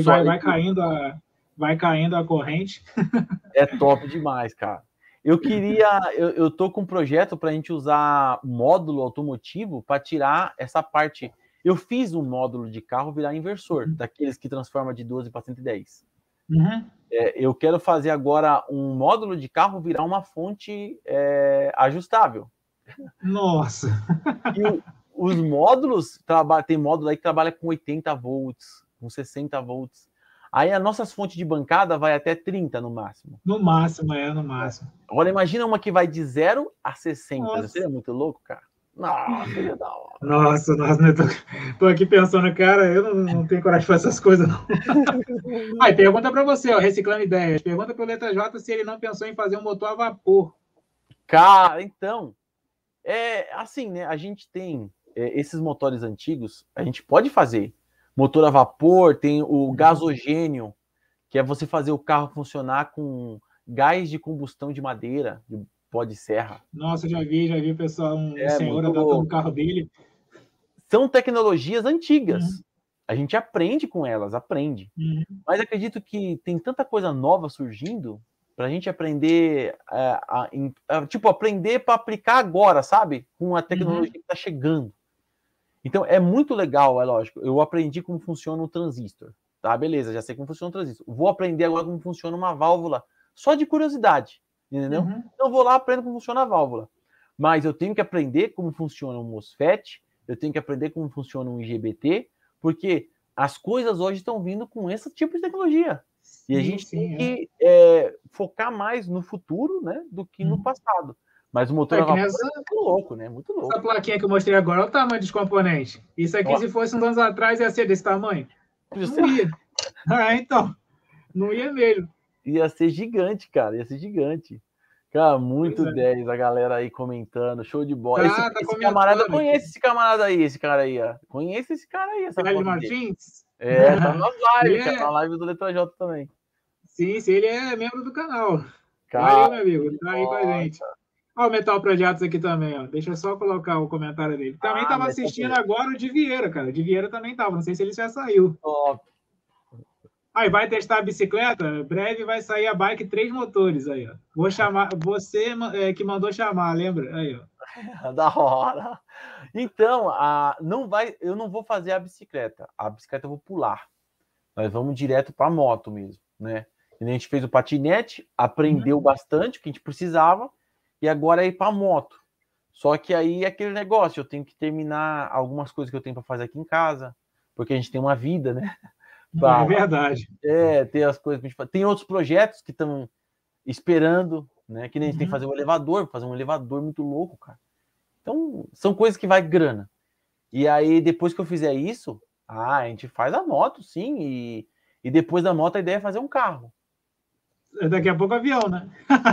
vai caindo a corrente. É top demais, cara. Eu tô com um projeto para a gente usar módulo automotivo para tirar essa parte. Eu fiz um módulo de carro virar inversor, daqueles que transforma de 12 para 110. Eu quero fazer agora um módulo de carro virar uma fonte ajustável. Nossa! E os módulos, tem módulo aí que trabalha com 80 volts, com 60 volts. Aí as nossas fontes de bancada vai até 30 no máximo. No máximo. Agora imagina uma que vai de 0 a 60. Nossa. Você é muito louco, cara? Nossa, seria da hora. Nossa, tô aqui pensando, cara, eu não tenho coragem de fazer essas coisas, não. Aí, pergunta para você, reciclando ideias. Pergunta para o Letra J se ele não pensou em fazer um motor a vapor. Cara, então, assim, né? A gente tem esses motores antigos, a gente pode fazer. Motor a vapor, tem o gasogênio, que é você fazer o carro funcionar com gás de combustão de madeira, de pó de serra. Nossa, já vi o pessoal, um senhor adaptando o carro dele. São tecnologias antigas. A gente aprende com elas, aprende. Mas acredito que tem tanta coisa nova surgindo para a gente aprender, aprender para aplicar agora, sabe? Com a tecnologia que está chegando. Então, é muito legal, é lógico. Eu aprendi como funciona o transistor. Tá, beleza, já sei como funciona o transistor. Vou aprender agora como funciona uma válvula, só de curiosidade, entendeu? Então, vou lá, aprendo como funciona a válvula. Mas eu tenho que aprender como funciona um MOSFET, eu tenho que aprender como funciona um IGBT, porque as coisas hoje estão vindo com esse tipo de tecnologia. E a gente tem que focar mais no futuro, né, do que no passado. Mas o motor a vapor é muito louco, né? Muito louco. Essa plaquinha que eu mostrei agora, olha o tamanho dos componentes. Isso aqui, se fosse uns anos atrás, ia ser desse tamanho? Não ia. Então. Não ia mesmo. Ia ser gigante, cara. Ia ser gigante. Cara, muito 10 a galera aí comentando. Show de bola. Esse camarada, conhece esse camarada aí, esse cara aí, ó. Conhece esse cara aí, essa foto Martins? Tá na live, cara. Na live do Letra J também. Sim, ele é membro do canal. Cara, valeu, meu amigo. Tá aí com a gente. Olha o Metal Projetos aqui também, ó. Deixa eu só colocar o comentário dele. Também estava assistindo agora o de Vieira, cara. O de Vieira também estava. Não sei se ele já saiu. Top. Aí, vai testar a bicicleta? Breve vai sair a bike 3 motores aí, ó. Vou chamar. Você que mandou chamar, lembra? Aí, ó. Da hora. Então, eu não vou fazer a bicicleta. A bicicleta eu vou pular. Nós vamos direto para a moto mesmo, né? A gente fez o patinete, aprendeu bastante o que a gente precisava, e agora é ir para a moto. Só que aí é aquele negócio, eu tenho que terminar algumas coisas que eu tenho para fazer aqui em casa, porque a gente tem uma vida, né? É verdade. Tem as coisas. Tem outros projetos que estão esperando, né? Que nem a gente tem que fazer um elevador muito louco, cara. Então, são coisas que vai grana. E aí, depois que eu fizer isso, a gente faz a moto, sim, e depois da moto a ideia é fazer um carro. Daqui a pouco avião, né?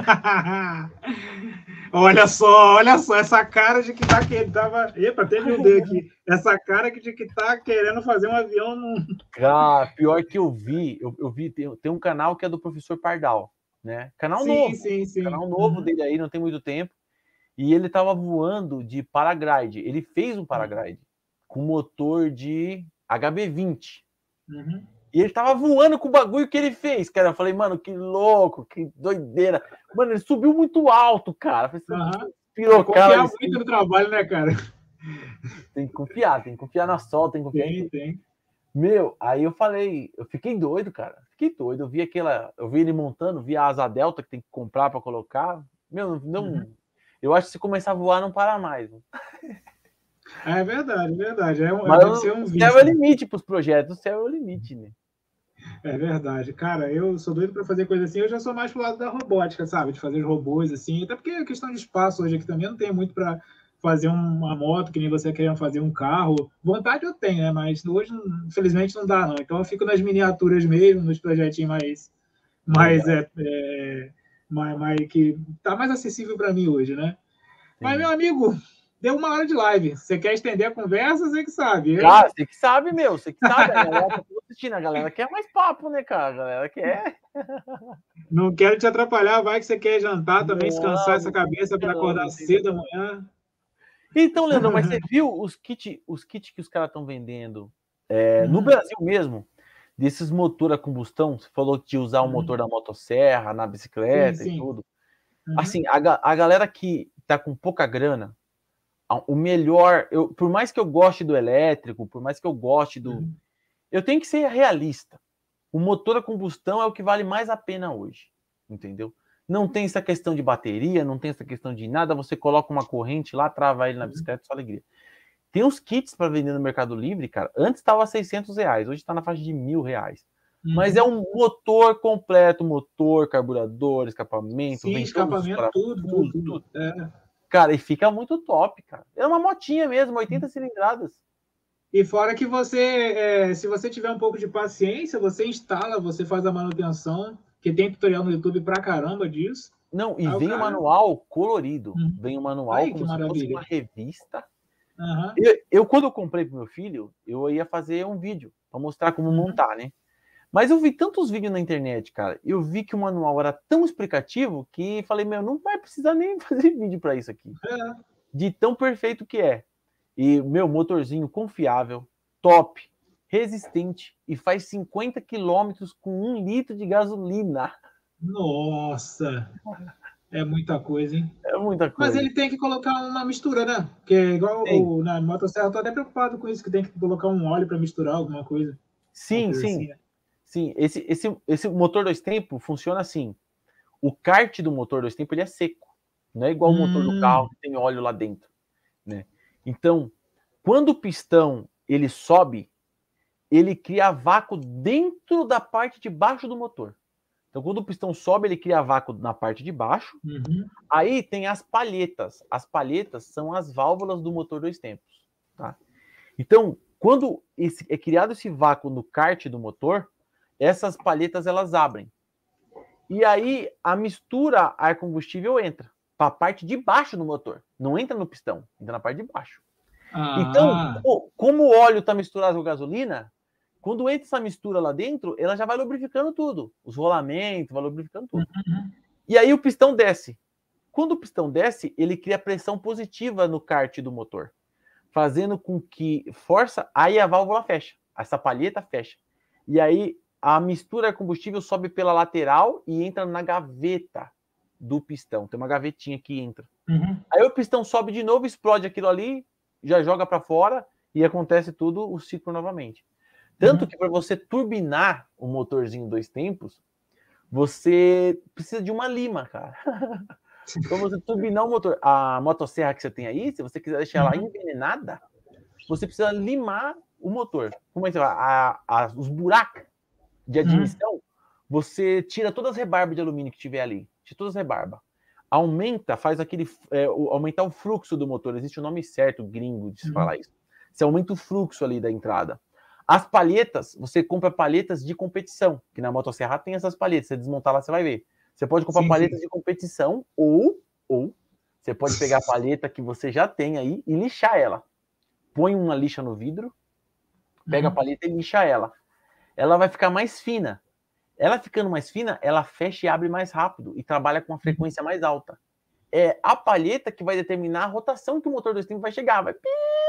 Olha só, essa cara de que tá querendo. Epa, até me mudei aqui. Essa cara de que tá querendo fazer um avião. Cara, pior que eu vi, tem um canal que é do professor Pardal, né? Canal novo. Sim. Canal novo dele aí, não tem muito tempo. E ele tava voando de paraglide. Ele fez um paraglide com motor de HB20. E ele tava voando com o bagulho que ele fez, cara. Eu falei, mano, que louco, que doideira. Mano, ele subiu muito alto, cara. Confiar muito no trabalho, né, cara? Tem que confiar na sol, tem que confiar. Tem. Meu, aí eu falei, eu fiquei doido, cara. Eu vi ele montando, vi a asa delta que tem que comprar para colocar. Meu, não. Eu acho que se começar a voar, não para mais. É verdade. Mas o céu é o limite para os projetos, o céu é o limite, né? É verdade. Cara, eu sou doido para fazer coisa assim. Eu já sou mais pro lado da robótica, sabe? De fazer os robôs, assim. Até porque a questão de espaço hoje aqui também não tem muito para fazer uma moto, que nem você querendo fazer um carro. Vontade eu tenho, né? Mas hoje, infelizmente, não dá, não. Então eu fico nas miniaturas mesmo, nos projetinhos mais que tá mais acessível para mim hoje, né? Sim. Mas, meu amigo, deu 1 hora de live. Você quer estender a conversa? Você que sabe. Cara, você que sabe, meu. Você que sabe. A galera tá assistindo. A galera quer mais papo, né, cara? A galera quer. Não quero te atrapalhar. Vai que você quer jantar também, descansar essa cabeça para acordar cedo amanhã. Então, Leandro, mas você viu os kits que os caras estão vendendo no Brasil mesmo? Desses motor a combustão? Você falou de usar o motor da motosserra na bicicleta e tudo. Assim, a galera que tá com pouca grana, o melhor, por mais que eu goste do elétrico, por mais que eu goste do... Eu tenho que ser realista. O motor a combustão é o que vale mais a pena hoje, entendeu? Não tem essa questão de bateria, não tem essa questão de nada, você coloca uma corrente lá, trava ele na bicicleta, só alegria. Tem uns kits para vender no Mercado Livre, cara, antes estava R$600, hoje está na faixa de R$1.000. Mas é um motor completo, motor, carburador, escapamento, sim, escapamento, tudo. Cara, e fica muito top, cara. É uma motinha mesmo, 80 cilindradas. E fora que você, se você tiver um pouco de paciência, você instala, você faz a manutenção, que tem tutorial no YouTube pra caramba disso. Não, e vem o manual colorido. Vem o manual como se fosse uma revista. Quando eu comprei pro meu filho, eu ia fazer um vídeo para mostrar como montar, né? Mas eu vi tantos vídeos na internet, cara. Eu vi que o manual era tão explicativo que falei, meu, não vai precisar nem fazer vídeo para isso aqui. De tão perfeito que é. E, meu, motorzinho confiável, top, resistente e faz 50 quilômetros com 1 litro de gasolina. Nossa! É muita coisa, hein? É muita coisa. Mas ele tem que colocar uma mistura, né? Porque igual na motosserra, eu tô até preocupado com isso, que tem que colocar um óleo para misturar alguma coisa. Sim, sim. Assim, né? Sim, esse motor 2 tempos funciona assim. O kart do motor 2 tempos ele é seco. Não é igual o motor do carro que tem óleo lá dentro, né? Então, quando o pistão ele sobe, ele cria vácuo dentro da parte de baixo do motor. Então, quando o pistão sobe, ele cria vácuo na parte de baixo. Aí tem as palhetas. As palhetas são as válvulas do motor 2 tempos, tá? Então, quando é criado esse vácuo no kart do motor, essas palhetas elas abrem. E aí a mistura ar combustível entra para a parte de baixo do motor. Não entra no pistão, entra na parte de baixo. Então, como o óleo está misturado com gasolina, quando entra essa mistura lá dentro, ela já vai lubrificando tudo. Os rolamentos, vai lubrificando tudo. E aí o pistão desce. Quando o pistão desce, ele cria pressão positiva no kart do motor, fazendo com que força, aí a válvula fecha. Essa palheta fecha. E aí a mistura combustível sobe pela lateral e entra na gaveta do pistão. Tem uma gavetinha que entra. Aí o pistão sobe de novo, explode aquilo ali, já joga para fora e acontece tudo o ciclo novamente. Tanto que para você turbinar o motorzinho 2 tempos, você precisa de uma lima, cara. Para você turbinar o motor, a motosserra que você tem aí, se você quiser deixar ela envenenada, você precisa limar o motor. Como é que você vai? Os buracos de admissão, você tira todas as rebarbas de alumínio que tiver ali. Tira todas as rebarbas. Aumenta, faz aquele... aumentar o fluxo do motor. Existe um nome certo, gringo, de se falar isso. Você aumenta o fluxo ali da entrada. As palhetas, você compra palhetas de competição, que na motosserra tem essas palhetas. Você desmontar lá, você vai ver. Você pode comprar palhetas de competição ou você pode pegar a palheta que você já tem aí e lixar ela. Põe uma lixa no vidro, pega a palheta e lixa ela. Ela vai ficar mais fina. Ela ficando mais fina, ela fecha e abre mais rápido e trabalha com uma frequência mais alta. É a palheta que vai determinar a rotação que o motor 2 tempos vai chegar. Vai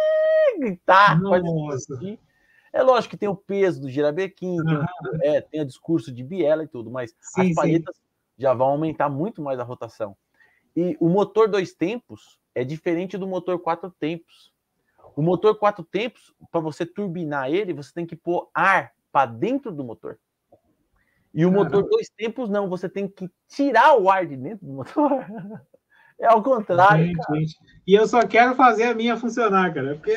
gritar, vai explodir. É lógico que tem o peso do girabequim, tem o discurso de biela e tudo, mas as palhetas já vão aumentar muito mais a rotação. E o motor 2 tempos é diferente do motor 4 tempos. O motor 4 tempos, para você turbinar ele, você tem que pôr ar para dentro do motor. E o motor 2 tempos não, você tem que tirar o ar de dentro do motor. É ao contrário, gente. E eu só quero fazer a minha funcionar, cara. Porque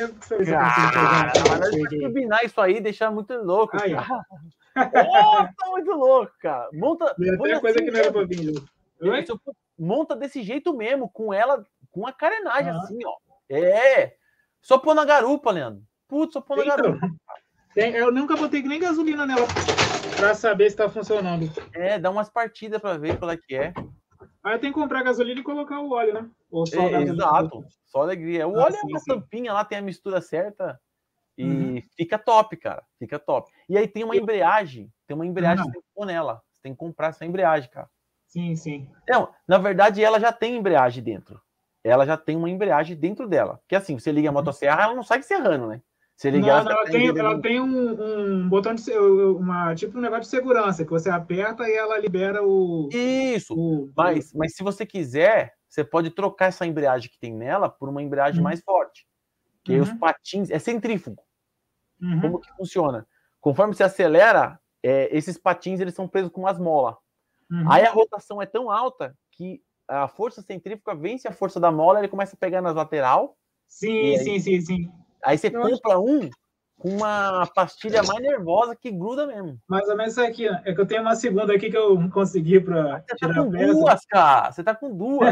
turbinar isso aí deixa muito louco, cara. Tá muito louco, cara. Monta. Tem coisa que não era pra vir. Monta desse jeito mesmo, com ela, com a carenagem assim, ó. Só pôr na garupa, Leandro. Putz, só pôr na garupa. Eu nunca botei nem gasolina nela pra saber se tá funcionando. Dá umas partidas pra ver qual é que é. Aí eu tenho que comprar gasolina e colocar o óleo, né? Ou só exato, só alegria. O óleo é uma tampinha lá, tem a mistura certa e fica top, cara. Fica top. E aí tem uma embreagem. Tem uma embreagem que você tem que pôr nela. Você tem que comprar essa embreagem, cara. Sim. Não, na verdade, ela já tem embreagem dentro. Ela já tem uma embreagem dentro dela. Porque assim, você liga a motosserra, ela não sai serrando, né? Você liga ela tem um botão de tipo um negócio de segurança que você aperta e ela libera o. Isso. Mas se você quiser, você pode trocar essa embreagem que tem nela por uma embreagem mais forte. Que aí os patins é centrífugo. Como que funciona? Conforme você acelera, esses patins eles são presos com umas molas. Aí a rotação é tão alta que a força centrífuga vence a força da mola, ele começa a pegar nas lateral. Sim. Aí você compra com uma pastilha mais nervosa que gruda mesmo. Mais ou menos isso aqui, ó. É que eu tenho uma segunda aqui que eu não consegui para tirar a peça. Duas, cara. Você tá com duas.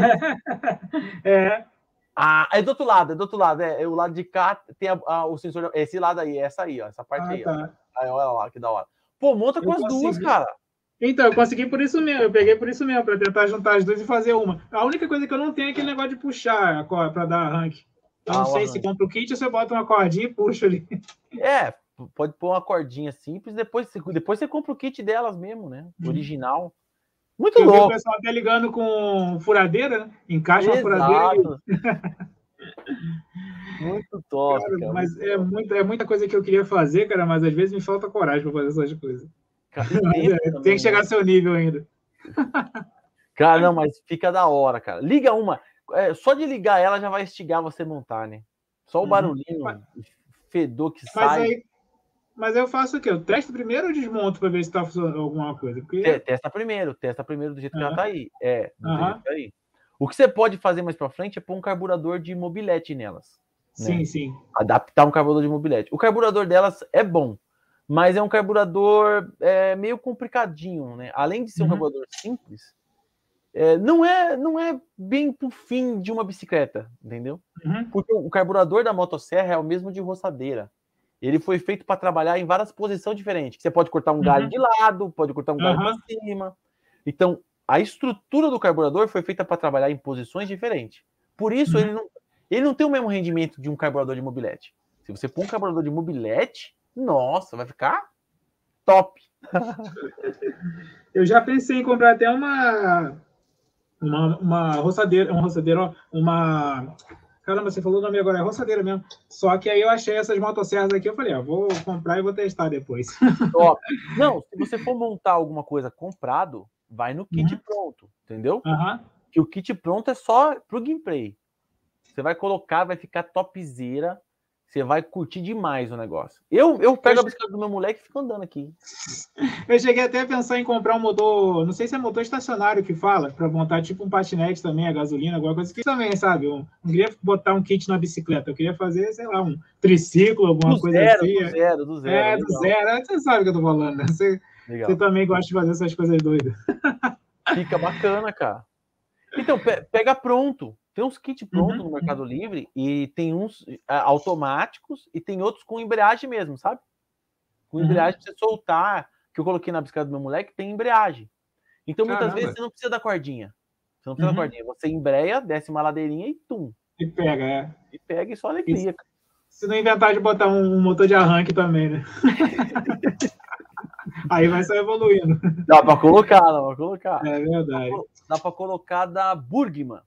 É do outro lado, o lado de cá tem o sensor. Esse lado aí, essa aí, ó. Essa parte aí, ó. Aí, olha lá, que da hora. Pô, monta com as duas, cara. Então, eu consegui por isso mesmo. Eu peguei por isso mesmo, para tentar juntar as duas e fazer uma. A única coisa que eu não tenho é aquele negócio de puxar para dar arranque. Eu não sei se compra o kit ou se eu boto uma cordinha e puxo ali. pode pôr uma cordinha simples, depois você compra o kit delas mesmo, né? Original. Muito eu louco. O pessoal até ligando com furadeira, né? Encaixa uma furadeira Muito top, cara. Mas é muita coisa que eu queria fazer, cara, mas às vezes me falta coragem para fazer essas coisas. Tem que chegar ao seu nível ainda. Cara, não, mas fica da hora, cara. Liga uma. Só de ligar ela já vai instigar você a montar, né? Só o barulhinho, fedor que sai. Mas eu faço o quê? Eu testo primeiro ou desmonto para ver se está funcionando alguma coisa? Porque... Testa primeiro do jeito que ela tá aí. Do jeito que tá aí. O que você pode fazer mais para frente é pôr um carburador de mobilete nelas. Sim, né? sim. Adaptar um carburador de mobilete. O carburador delas é bom, mas é um carburador meio complicadinho, né? Além de ser um carburador simples, não é bem pro fim de uma bicicleta, entendeu? Porque o carburador da motosserra é o mesmo de roçadeira. Ele foi feito para trabalhar em várias posições diferentes. Você pode cortar um galho de lado, pode cortar um galho para cima. Então, a estrutura do carburador foi feita para trabalhar em posições diferentes. Por isso, ele não tem o mesmo rendimento de um carburador de mobilete. Se você pôr um carburador de mobilete, nossa, vai ficar top. Eu já pensei em comprar até uma roçadeira, Caramba, você falou o nome agora, é roçadeira mesmo. Só que aí eu achei essas motosserras aqui, eu falei, vou comprar e vou testar depois. Top. Não, se você for montar alguma coisa comprado, vai no kit pronto, entendeu? Que o kit pronto é só plug and play. Você vai colocar, vai ficar topzera. Você vai curtir demais o negócio. Eu pego a bicicleta do meu moleque e fico andando aqui. Eu cheguei até a pensar em comprar um motor, não sei se é motor estacionário que fala, para montar tipo um patinete também, a gasolina, alguma coisa que também, sabe? Eu não queria botar um kit na bicicleta, eu queria fazer, sei lá, um triciclo, alguma coisa assim. Do zero. Do zero. Você sabe o que eu tô falando, né? Você também gosta de fazer essas coisas doidas. Fica bacana, cara. Então, pega pronto. Tem uns kits prontos no Mercado Livre e tem uns automáticos e tem outros com embreagem mesmo, sabe? Com embreagem pra você soltar, que eu coloquei na bicicleta do meu moleque, tem embreagem. Então, muitas vezes, você não precisa da cordinha. Você não precisa da cordinha. Você embreia, desce uma ladeirinha e tum. E pega, E pega e só alegria. Se não inventar de botar um motor de arranque também, né? Aí vai só evoluindo. Dá pra colocar. É verdade. Dá pra colocar da Burgman.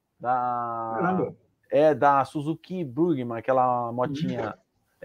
Da Suzuki Burgman, aquela motinha.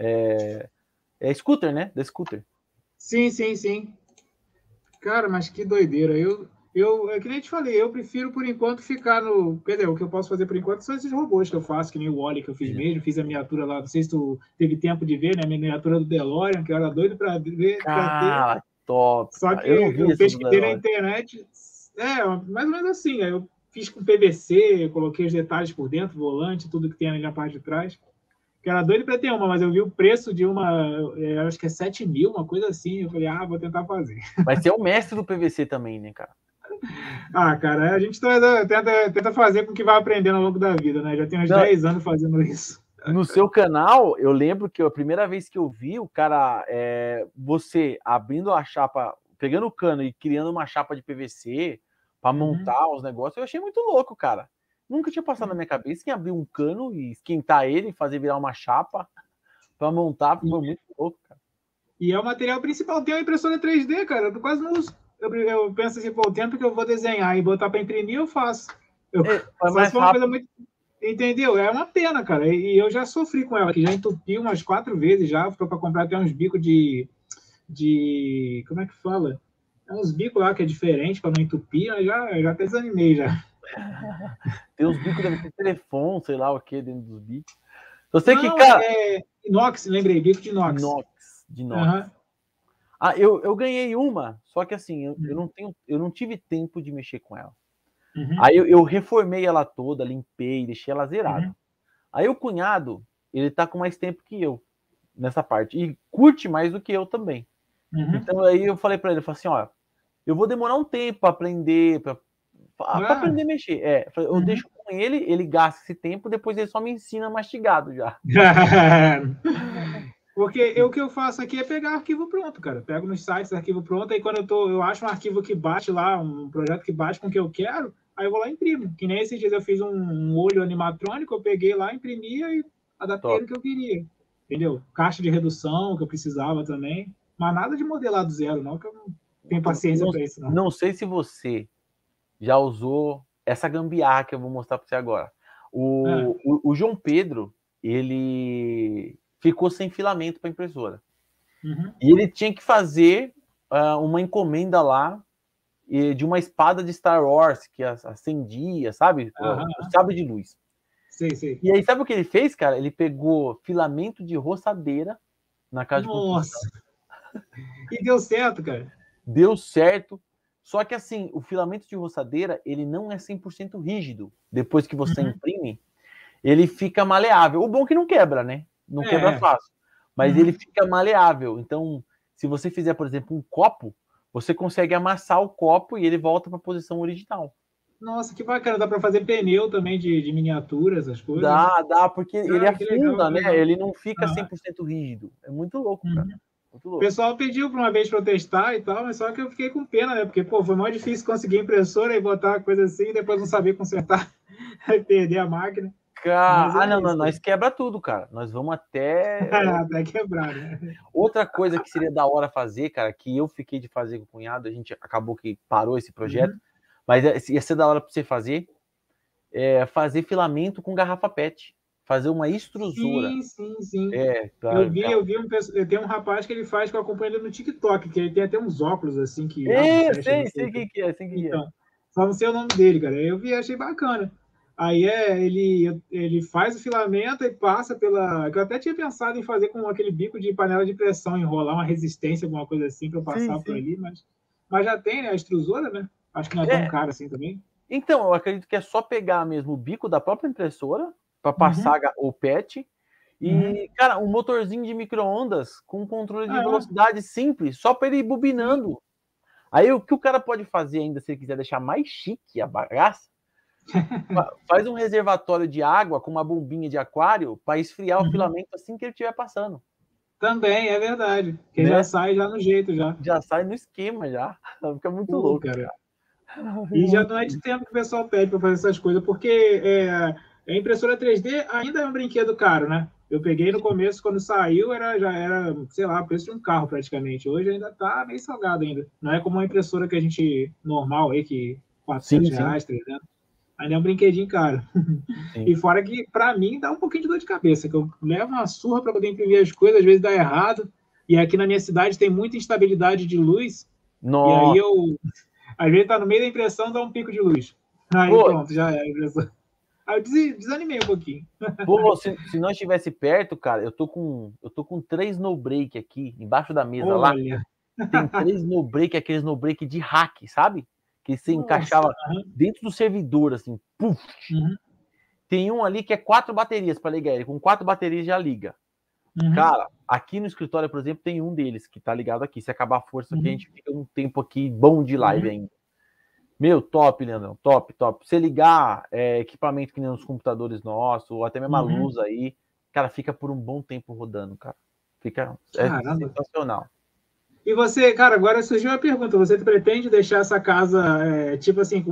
Scooter, né? Da Scooter. Sim. Cara, mas que doideira. Que nem te falei, eu prefiro por enquanto ficar no. Quer dizer, o que eu posso fazer por enquanto são esses robôs que eu faço, que nem o Wally que eu fiz mesmo, fiz a miniatura lá. Não sei se tu teve tempo de ver, né? A miniatura do DeLorean, que eu era doido pra ver. Cara, top. Só que eu pesquisei na internet. Mais ou menos assim. Aí eu fiz com PVC, coloquei os detalhes por dentro, volante, tudo que tem ali na parte de trás. Que era doido para ter uma, mas eu vi o preço de uma, acho que é 7 mil, uma coisa assim. Eu falei, vou tentar fazer. Mas você é o mestre do PVC também, né, cara? Cara, a gente tenta fazer com o que vai aprendendo ao longo da vida, né? Já tem uns 10 anos fazendo isso. No seu canal, eu lembro que a primeira vez que eu vi o cara, você abrindo a chapa, pegando o cano e criando uma chapa de PVC para montar os negócios, eu achei muito louco, cara. Nunca tinha passado na minha cabeça em abrir um cano e esquentar ele e fazer virar uma chapa para montar. Foi muito louco, cara. E é o material principal. Tem uma impressora 3D, cara. Eu quase não uso. Eu penso assim, o tempo que eu vou desenhar e botar para imprimir, eu faço. Mas foi uma coisa muito... Entendeu? É uma pena, cara. E eu já sofri com ela, que já entupi umas 4 vezes já. Estou para comprar até uns bicos de... Como é que fala? É uns bicos lá que é diferente para não entupir. Eu já até desanimei já. Tem uns bicos, deve ter telefone, sei lá o que, dentro dos bicos. Eu sei que, cara... inox, lembrei, bico de inox. De inox. Eu ganhei uma, só que assim, eu não tive tempo de mexer com ela. Aí eu reformei ela toda, limpei, deixei ela zerada. Aí o cunhado, ele tá com mais tempo que eu nessa parte. E curte mais do que eu também. Então aí eu falei pra ele, assim, eu vou demorar um tempo para aprender, para aprender a mexer. Eu deixo com ele gasta esse tempo, depois ele só me ensina mastigado já. Porque o que eu faço aqui é pegar arquivo pronto, cara. Pego nos sites arquivo pronto, aí quando eu acho um arquivo que bate lá, um projeto que bate com o que eu quero, aí eu vou lá e imprimo. Que nem esses dias eu fiz um olho animatrônico, eu peguei lá, imprimia e adaptei o que eu queria. entendeu? Caixa de redução que eu precisava também, mas nada de modelar do zero, não, que eu não tenho paciência para isso, não. Não sei se você já usou essa gambiarra que eu vou mostrar para você agora. O João Pedro, ele ficou sem filamento para impressora. E ele tinha que fazer uma encomenda lá de uma espada de Star Wars que acendia, sabe? O sabre de luz. Sei. E aí, sabe o que ele fez, cara? Ele pegou filamento de roçadeira na casa de construção. Nossa! E deu certo, cara? Deu certo. Só que, assim, o filamento de roçadeira, ele não é 100% rígido. Depois que você imprime, ele fica maleável. O bom é que não quebra, né? Não quebra fácil. Mas ele fica maleável. Então, se você fizer, por exemplo, um copo, você consegue amassar o copo e ele volta para a posição original. Nossa, que bacana. Dá para fazer pneu também de miniatura, essas coisas? Dá, porque ele afunda, né? Legal. Ele não fica 100% rígido. É muito louco, cara. Muito louco. O pessoal pediu para uma vez para eu testar e tal, mas só que eu fiquei com pena, né? Porque, pô, foi mais difícil conseguir impressora e botar uma coisa assim e depois não saber consertar e perder a máquina. Cara, não, nós quebra tudo, cara. Nós vamos até... até quebrar, né? Outra coisa que seria da hora fazer, cara, que eu fiquei de fazer com o cunhado, a gente acabou que parou esse projeto, mas ia ser da hora para você fazer, fazer filamento com garrafa PET. Fazer uma extrusora. Sim. Eu vi tem um rapaz que ele faz que eu acompanho ele no TikTok, que ele tem até uns óculos assim que... sei quem que é. Então, só não sei o nome dele, cara. Eu vi, achei bacana. Aí ele faz o filamento e passa pela... Eu até tinha pensado em fazer com aquele bico de panela de pressão, enrolar uma resistência, alguma coisa assim, para passar por ali, mas já tem, né? A extrusora, né? Acho que não é tão caro assim também. Então, eu acredito que é só pegar mesmo o bico da própria impressora para passar o PET e, cara, um motorzinho de micro-ondas com controle de velocidade simples, só para ele ir bobinando. Aí o que o cara pode fazer ainda, se ele quiser deixar mais chique a bagaça, faz um reservatório de água com uma bombinha de aquário para esfriar o filamento assim que ele estiver passando. Também, é verdade. Que já sai já no jeito, já. Já sai no esquema, já. Fica muito louco, cara. E já não é de tempo que o pessoal pede para fazer essas coisas, porque a impressora 3D ainda é um brinquedo caro, né? Eu peguei no começo, quando saiu, já era, sei lá, o preço de um carro praticamente. Hoje ainda tá meio salgado ainda. Não é como uma impressora que a gente, normal aí, que R$400, 300. Ainda é um brinquedinho caro. E fora que, para mim, dá um pouquinho de dor de cabeça, que eu levo uma surra para poder imprimir as coisas, às vezes dá errado. E aqui na minha cidade tem muita instabilidade de luz. Nossa. E aí às vezes tá no meio da impressão, dá um pico de luz. Aí pronto, já é a impressão. Aí eu desanimei um pouquinho. Pô, se nós estivesse perto, cara, eu tô com 3 no break aqui, embaixo da mesa. Olha. Lá. Tem 3 no break, aqueles no break de hack, sabe? Que você encaixava dentro do servidor, assim. Puf. Tem um ali que é 4 baterias para ligar ele. Com 4 baterias já liga. Cara, aqui no escritório, por exemplo, tem um deles que tá ligado aqui. Se acabar a força aqui, a gente fica um tempo aqui bom de live ainda. Meu, top, Leandrão, top. Você ligar equipamento que nem os computadores nossos, ou até mesmo a luz aí, cara, fica por um bom tempo rodando, cara. Fica sensacional. E você, cara, agora surgiu uma pergunta. Você pretende deixar essa casa, tipo assim,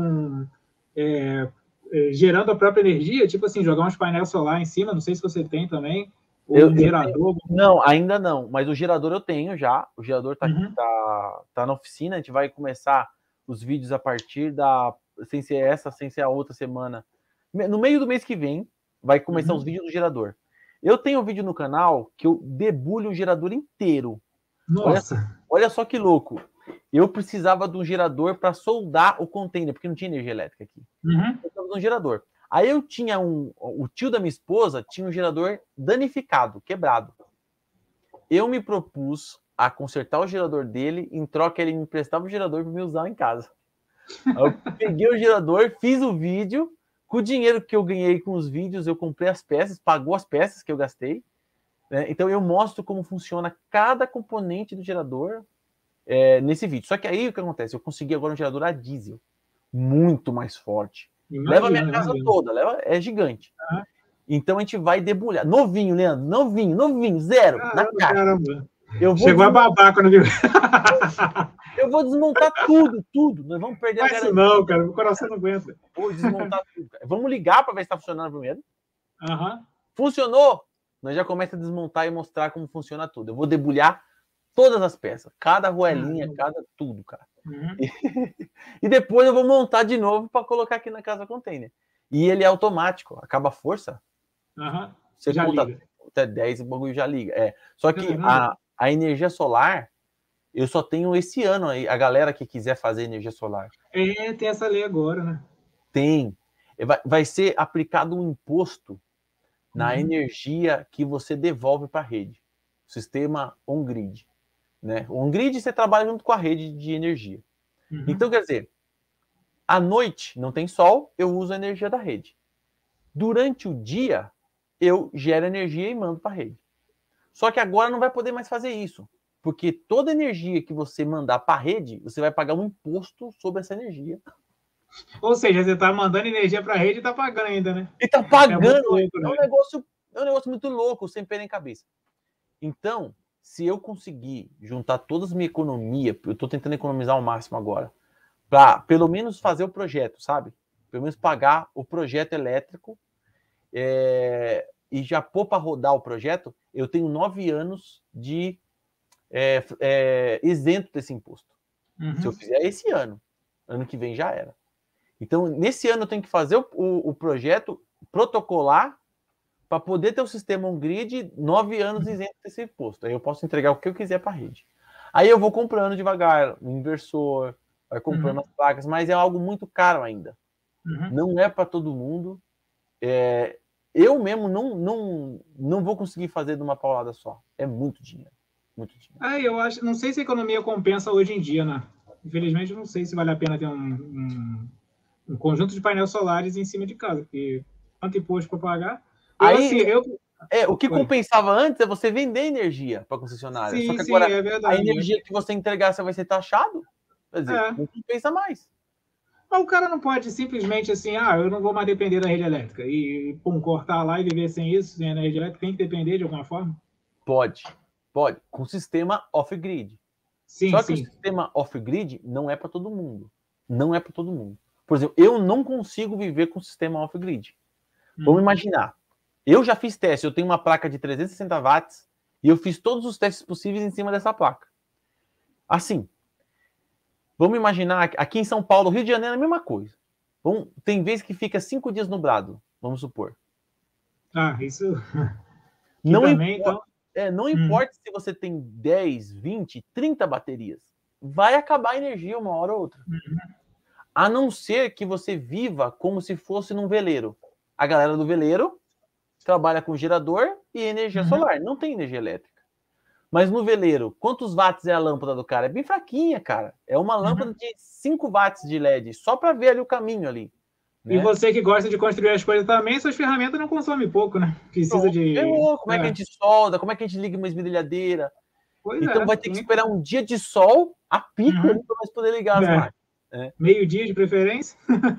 gerando a própria energia? Tipo assim, jogar uns painéis solar em cima? Não sei se você tem também. Ou um gerador? Não, ainda não. Mas o gerador eu tenho já. O gerador tá na oficina. A gente vai começar os vídeos a partir sem ser essa, sem ser a outra semana. No meio do mês que vem, vai começar os vídeos do gerador. Eu tenho um vídeo no canal que eu debulho o gerador inteiro. Nossa! Olha só que louco. Eu precisava de um gerador para soldar o container, porque não tinha energia elétrica aqui. Eu precisava de um gerador. Aí eu tinha o tio da minha esposa tinha um gerador danificado, quebrado. Eu me propus a consertar o gerador dele, em troca ele me emprestava o gerador para me usar em casa. Aí eu peguei o gerador, fiz o vídeo, com o dinheiro que eu ganhei com os vídeos, eu comprei as peças, pagou as peças que eu gastei, né? Então eu mostro como funciona cada componente do gerador nesse vídeo. Só que aí o que acontece? Eu consegui agora um gerador a diesel, muito mais forte. Leva a minha casa toda, é gigante. Então a gente vai debulhar. Novinho, Leandro, novinho, zero. Na caixa. Caramba. Chegou a babar quando viu. Eu vou desmontar tudo. Nós vamos perder a garantia. Não, cara, o coração não aguenta. Vou desmontar tudo, cara. Vamos ligar para ver se está funcionando primeiro. Uhum. Funcionou? nós já começa a desmontar e mostrar como funciona tudo. Eu vou debulhar todas as peças, cada arruelinha, cada tudo, cara. E depois eu vou montar de novo para colocar aqui na casa container. E ele é automático, acaba a força. Você já conta liga. até 10 e o bagulho já liga. Só que a energia solar, eu só tenho esse ano aí, a galera que quiser fazer energia solar. Tem essa lei agora, né? Tem. Vai ser aplicado um imposto na energia que você devolve para a rede. Sistema on-grid. Né? On-grid você trabalha junto com a rede de energia. Então, quer dizer, à noite não tem sol, eu uso a energia da rede. Durante o dia, eu gero energia e mando para a rede. Só que agora não vai poder mais fazer isso. Porque toda energia que você mandar para a rede, você vai pagar um imposto sobre essa energia. Ou seja, você está mandando energia para a rede e está pagando ainda, né? E está pagando. Louco, né? É um negócio muito louco, sem pé nem cabeça. Então, se eu conseguir juntar toda a minha economia, eu estou tentando economizar ao máximo agora, para pelo menos fazer o projeto, sabe? Pelo menos pagar o projeto elétrico e já pôr para rodar o projeto, eu tenho 9 anos de isento desse imposto. Se eu fizer esse ano que vem já era. Então, nesse ano eu tenho que fazer o projeto, protocolar, para poder ter o sistema on-grid, 9 anos isento desse imposto. Aí eu posso entregar o que eu quiser para a rede. Aí eu vou comprando devagar, o inversor, vai comprando as placas, mas é algo muito caro ainda. Não é para todo mundo. Eu mesmo não vou conseguir fazer de uma paulada só. É muito dinheiro. Muito dinheiro. Eu acho, não sei se a economia compensa hoje em dia, né? Infelizmente, eu não sei se vale a pena ter um conjunto de painéis solares em cima de casa, porque quanto imposto para pagar. O que compensava antes é você vender energia para a concessionária. Sim, só que agora é verdade, a energia que você entregar você vai ser taxado. Quer dizer, não compensa mais. Mas o cara não pode simplesmente assim, eu não vou mais depender da rede elétrica e cortar lá e viver sem isso, sem a rede elétrica, tem que depender de alguma forma? Pode. Com sistema off-grid. Só que o sistema off-grid não é para todo mundo. Não é para todo mundo. Por exemplo, eu não consigo viver com o sistema off-grid. Vamos imaginar. Eu já fiz teste, eu tenho uma placa de 360 watts e eu fiz todos os testes possíveis em cima dessa placa. Assim, vamos imaginar, aqui em São Paulo, Rio de Janeiro é a mesma coisa. Tem vezes que fica 5 dias nublado, vamos supor. Isso... Não importa, não importa se você tem 10, 20, 30 baterias. Vai acabar a energia uma hora ou outra. A não ser que você viva como se fosse num veleiro. A galera do veleiro trabalha com gerador e energia solar. Não tem energia elétrica. Mas no veleiro, quantos watts é a lâmpada do cara? É bem fraquinha, cara. É uma lâmpada de 5 watts de LED, só para ver ali o caminho ali. Né? E você que gosta de construir as coisas também, suas ferramentas não consomem pouco, né? Precisa de... Como é que a gente solda? Como é que a gente liga uma esmerilhadeira? Então vai ter que esperar um dia de sol a pico para nós poder ligar as máquinas. Meio-dia de preferência.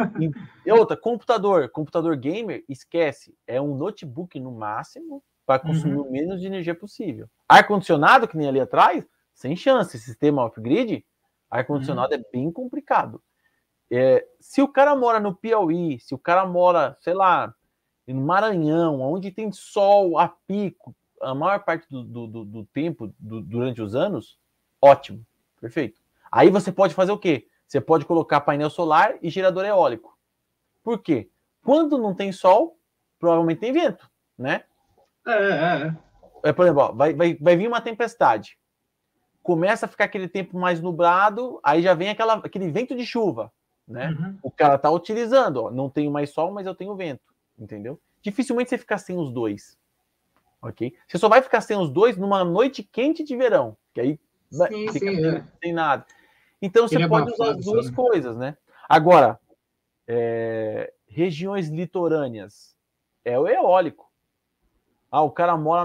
E outra, computador gamer, esquece. É um notebook no máximo para consumir o menos de energia possível. Ar-condicionado, que nem ali atrás, sem chance. Sistema off-grid, ar-condicionado é bem complicado. Se o cara mora no Piauí, se o cara mora, sei lá, no Maranhão, onde tem sol a pico, a maior parte do tempo, durante os anos, ótimo, perfeito. Aí você pode fazer o quê? Você pode colocar painel solar e gerador eólico. Por quê? Quando não tem sol, provavelmente tem vento, né? Por exemplo, vai vir uma tempestade. Começa a ficar aquele tempo mais nublado, aí já vem aquele vento de chuva, né? O cara tá utilizando, não tenho mais sol, mas eu tenho vento, entendeu? Dificilmente você fica sem os dois, ok? Você só vai ficar sem os dois numa noite quente de verão, que aí fica sem nada. Então você pode usar as duas coisas, né? Agora, regiões litorâneas, é o eólico. O cara mora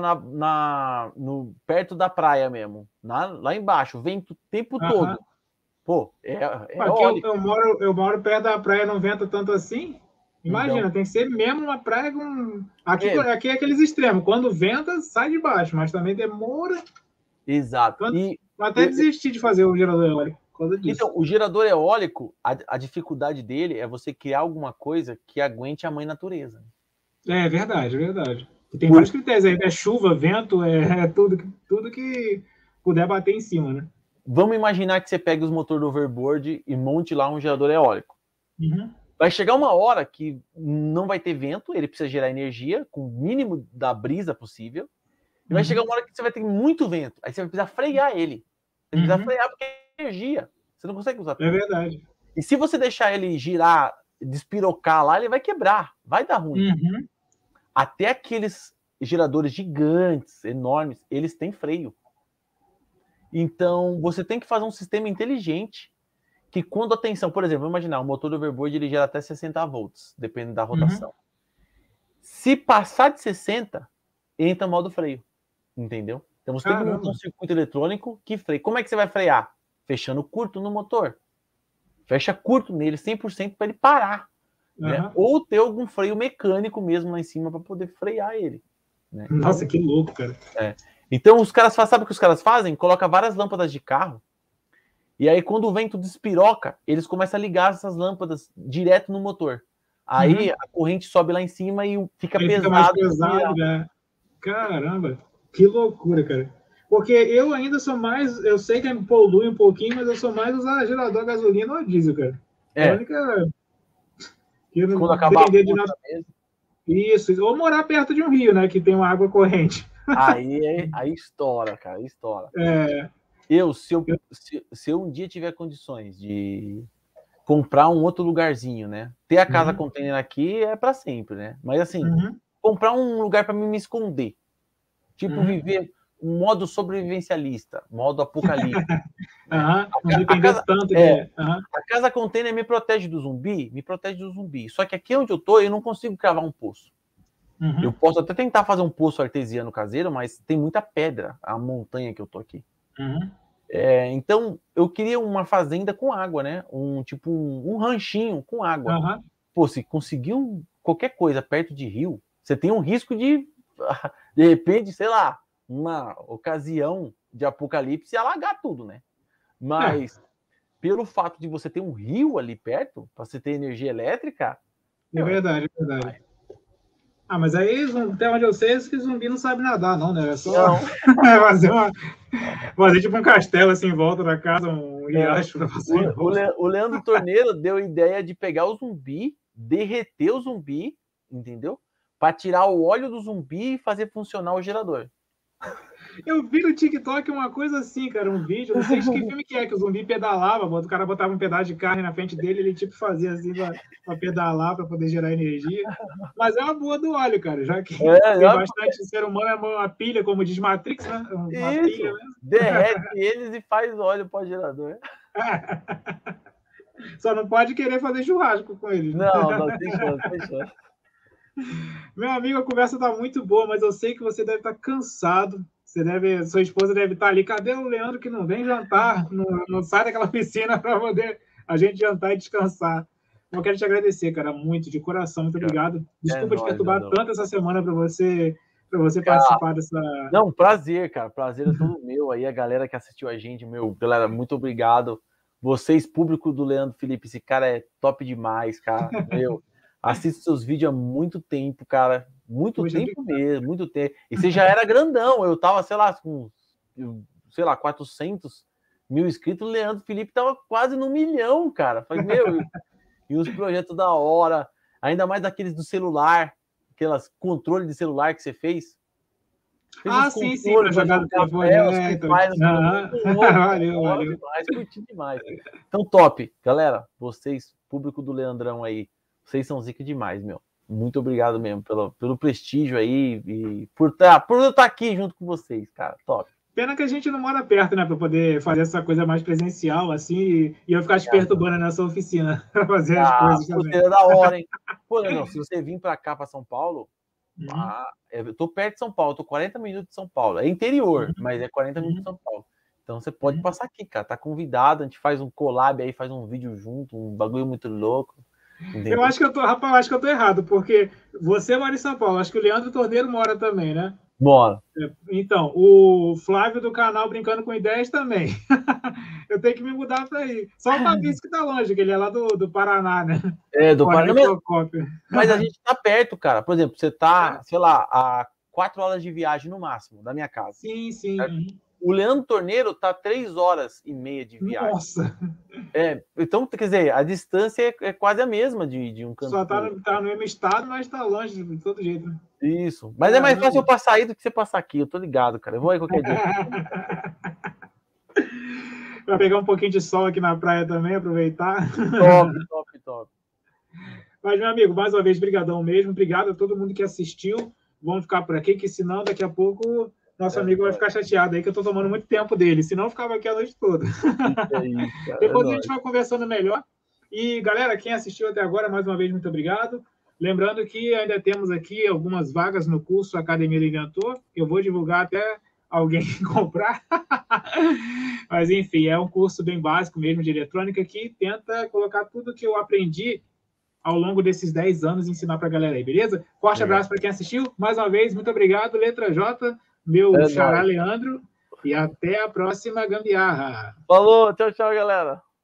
perto da praia mesmo, lá embaixo, vento o tempo todo. Pô, eólico. Eu moro perto da praia, não venta tanto assim. Imagina, então, tem que ser mesmo uma praia com... Aqui é aqueles extremos. Quando venta, sai de baixo, mas também demora. Exato. Até desistir de fazer o gerador eólico. Então, o gerador eólico, a dificuldade dele é você criar alguma coisa que aguente a mãe natureza. É verdade. Tem vários critérios aí, chuva, vento, tudo que puder bater em cima, né? Vamos imaginar que você pegue os motores do overboard e monte lá um gerador eólico. Uhum. Vai chegar uma hora que não vai ter vento, ele precisa gerar energia com o mínimo da brisa possível. E vai chegar uma hora que você vai ter muito vento. Aí você vai precisar frear ele. Você vai precisar frear porque é energia. Você não consegue usar tudo. É verdade. E se você deixar ele girar, despirocar lá, ele vai quebrar. Vai dar ruim. Até aqueles geradores gigantes, enormes, eles têm freio. Então, você tem que fazer um sistema inteligente que quando a tensão, por exemplo, vamos imaginar, o motor do overboard ele gera até 60 volts, dependendo da rotação. Se passar de 60, entra modo freio, entendeu? Então você tem que montar um circuito eletrônico que freia. Como é que você vai frear? Fechando curto no motor. Fecha curto nele 100% para ele parar. Né? Ou ter algum freio mecânico mesmo lá em cima para poder frear ele. Né? Nossa, que louco, cara. Então os caras sabe o que os caras fazem? Coloca várias lâmpadas de carro. E aí, quando o vento despiroca, eles começam a ligar essas lâmpadas direto no motor. Aí a corrente sobe lá em cima e fica pesado. Fica mais pesado, né? Caramba, que loucura, cara. Porque eu ainda sou mais... Eu sei que polui um pouquinho, mas eu sou mais usar gerador a gasolina ou a diesel, cara. É. A única... Quando acabar de nada... Isso, ou morar perto de um rio, né? Que tem uma água corrente. Aí estoura, cara, aí estoura. Se eu um dia tiver condições de comprar um outro lugarzinho, né? Ter a casa container aqui é para sempre, né? Mas assim, comprar um lugar para me esconder. Tipo, viver um modo sobrevivencialista, modo apocalipse. Não depender tanto de... A casa container me protege do zumbi? Me protege do zumbi. Só que aqui onde eu tô, eu não consigo cavar um poço. Eu posso até tentar fazer um poço artesiano caseiro, mas tem muita pedra, a montanha que eu tô aqui. Então, eu queria uma fazenda com água, né? Um ranchinho com água. Pô, se conseguir qualquer coisa perto de rio, você tem um risco de repente, sei lá, uma ocasião de apocalipse e alagar tudo, né? Mas, pelo fato de você ter um rio ali perto, para você ter energia elétrica... É verdade. Mas aí, até onde eu sei, que zumbi não sabe nadar, não, né? É só fazer tipo um castelo assim em volta da casa, um riacho pra fazer. O Leandro Torneiro deu a ideia de pegar o zumbi, derreter o zumbi, entendeu? Para tirar o óleo do zumbi e fazer funcionar o gerador. Eu vi no TikTok uma coisa assim, cara, um vídeo, não sei que filme que é, que o zumbi pedalava, o cara botava um pedaço de carne na frente dele, ele tipo fazia assim pra pedalar, para poder gerar energia. Mas é uma boa do óleo, cara, já que tem bastante ser humano, é uma pilha, como diz Matrix, né? Uma pilha mesmo. Derrete eles e faz óleo para o gerador. Só não pode querer fazer churrasco com eles. Não, tem chance. Meu amigo, a conversa tá muito boa, mas eu sei que você deve estar cansado. Sua esposa deve estar ali. Cadê o Leandro que não vem jantar? Não sai daquela piscina para poder a gente jantar e descansar. Eu quero te agradecer, cara, muito, de coração. Muito obrigado. Desculpa te perturbar tanto essa semana para você participar dessa... Não, prazer, cara. Prazer é todo meu. Aí a galera que assistiu a gente, galera, muito obrigado. Vocês, público do Leandro Felipe, esse cara é top demais, cara. Assisto seus vídeos há muito tempo, cara. Muito tempo mesmo, muito tempo. E você já era grandão. Eu tava, sei lá, com 400 mil inscritos. O Leandro Felipe tava quase no 1 milhão, cara. Falei, e os projetos da hora. Ainda mais daqueles do celular. Aquelas controles de celular que você fez. Sim, pra jogar no telefone. Valeu. Curti demais. Então, top. Galera, vocês, público do Leandrão aí, vocês são zica demais, meu. Muito obrigado mesmo pelo prestígio aí e por eu estar aqui junto com vocês, cara. Top. Pena que a gente não mora perto, né? Para poder fazer essa coisa mais presencial, assim, e eu ficar te perturbando nessa oficina para fazer as coisas também. É da hora, hein? Pô, não, se você vir para cá, para São Paulo, eu tô perto de São Paulo, tô 40 minutos de São Paulo. É interior, mas é 40 minutos de São Paulo. Então você pode passar aqui, cara. Tá convidado, a gente faz um collab aí, faz um vídeo junto, um bagulho muito louco. Entendeu? Eu acho que eu tô errado, porque você mora em São Paulo, acho que o Leandro Torneiro mora também, né? Mora. Então, o Flávio do canal Brincando com Ideias também. Eu tenho que me mudar para aí. Só o Fabrício que tá longe, que ele é lá do Paraná, né? Do Paraná. Mas a gente tá perto, cara. Por exemplo, você tá, sei lá, a 4 horas de viagem no máximo da minha casa. Sim, sim. O Leandro Torneiro tá 3 horas e meia de viagem. Nossa! Então, quer dizer, a distância é quase a mesma de um canto. Só tá no mesmo estado, mas tá longe de todo jeito. Né? Isso. Mas é mais fácil eu passar aí do que você passar aqui. Eu tô ligado, cara. Eu vou aí qualquer dia. Pra pegar um pouquinho de sol aqui na praia também, aproveitar. Top. Mas, meu amigo, mais uma vez, brigadão mesmo. Obrigado a todo mundo que assistiu. Vamos ficar por aqui, que senão daqui a pouco nosso amigo vai ficar chateado aí, que eu tô tomando muito tempo dele. Senão eu ficava aqui a noite toda. Depois a gente vai conversando melhor. E, galera, quem assistiu até agora, mais uma vez, muito obrigado. Lembrando que ainda temos aqui algumas vagas no curso Academia do Inventor. Eu vou divulgar até alguém comprar. Mas, enfim, é um curso bem básico mesmo de eletrônica que tenta colocar tudo que eu aprendi ao longo desses 10 anos e ensinar para a galera aí, beleza? Forte abraço para quem assistiu. Mais uma vez, muito obrigado, Letra J, meu xará Leandro. E até a próxima gambiarra. Falou, tchau, galera.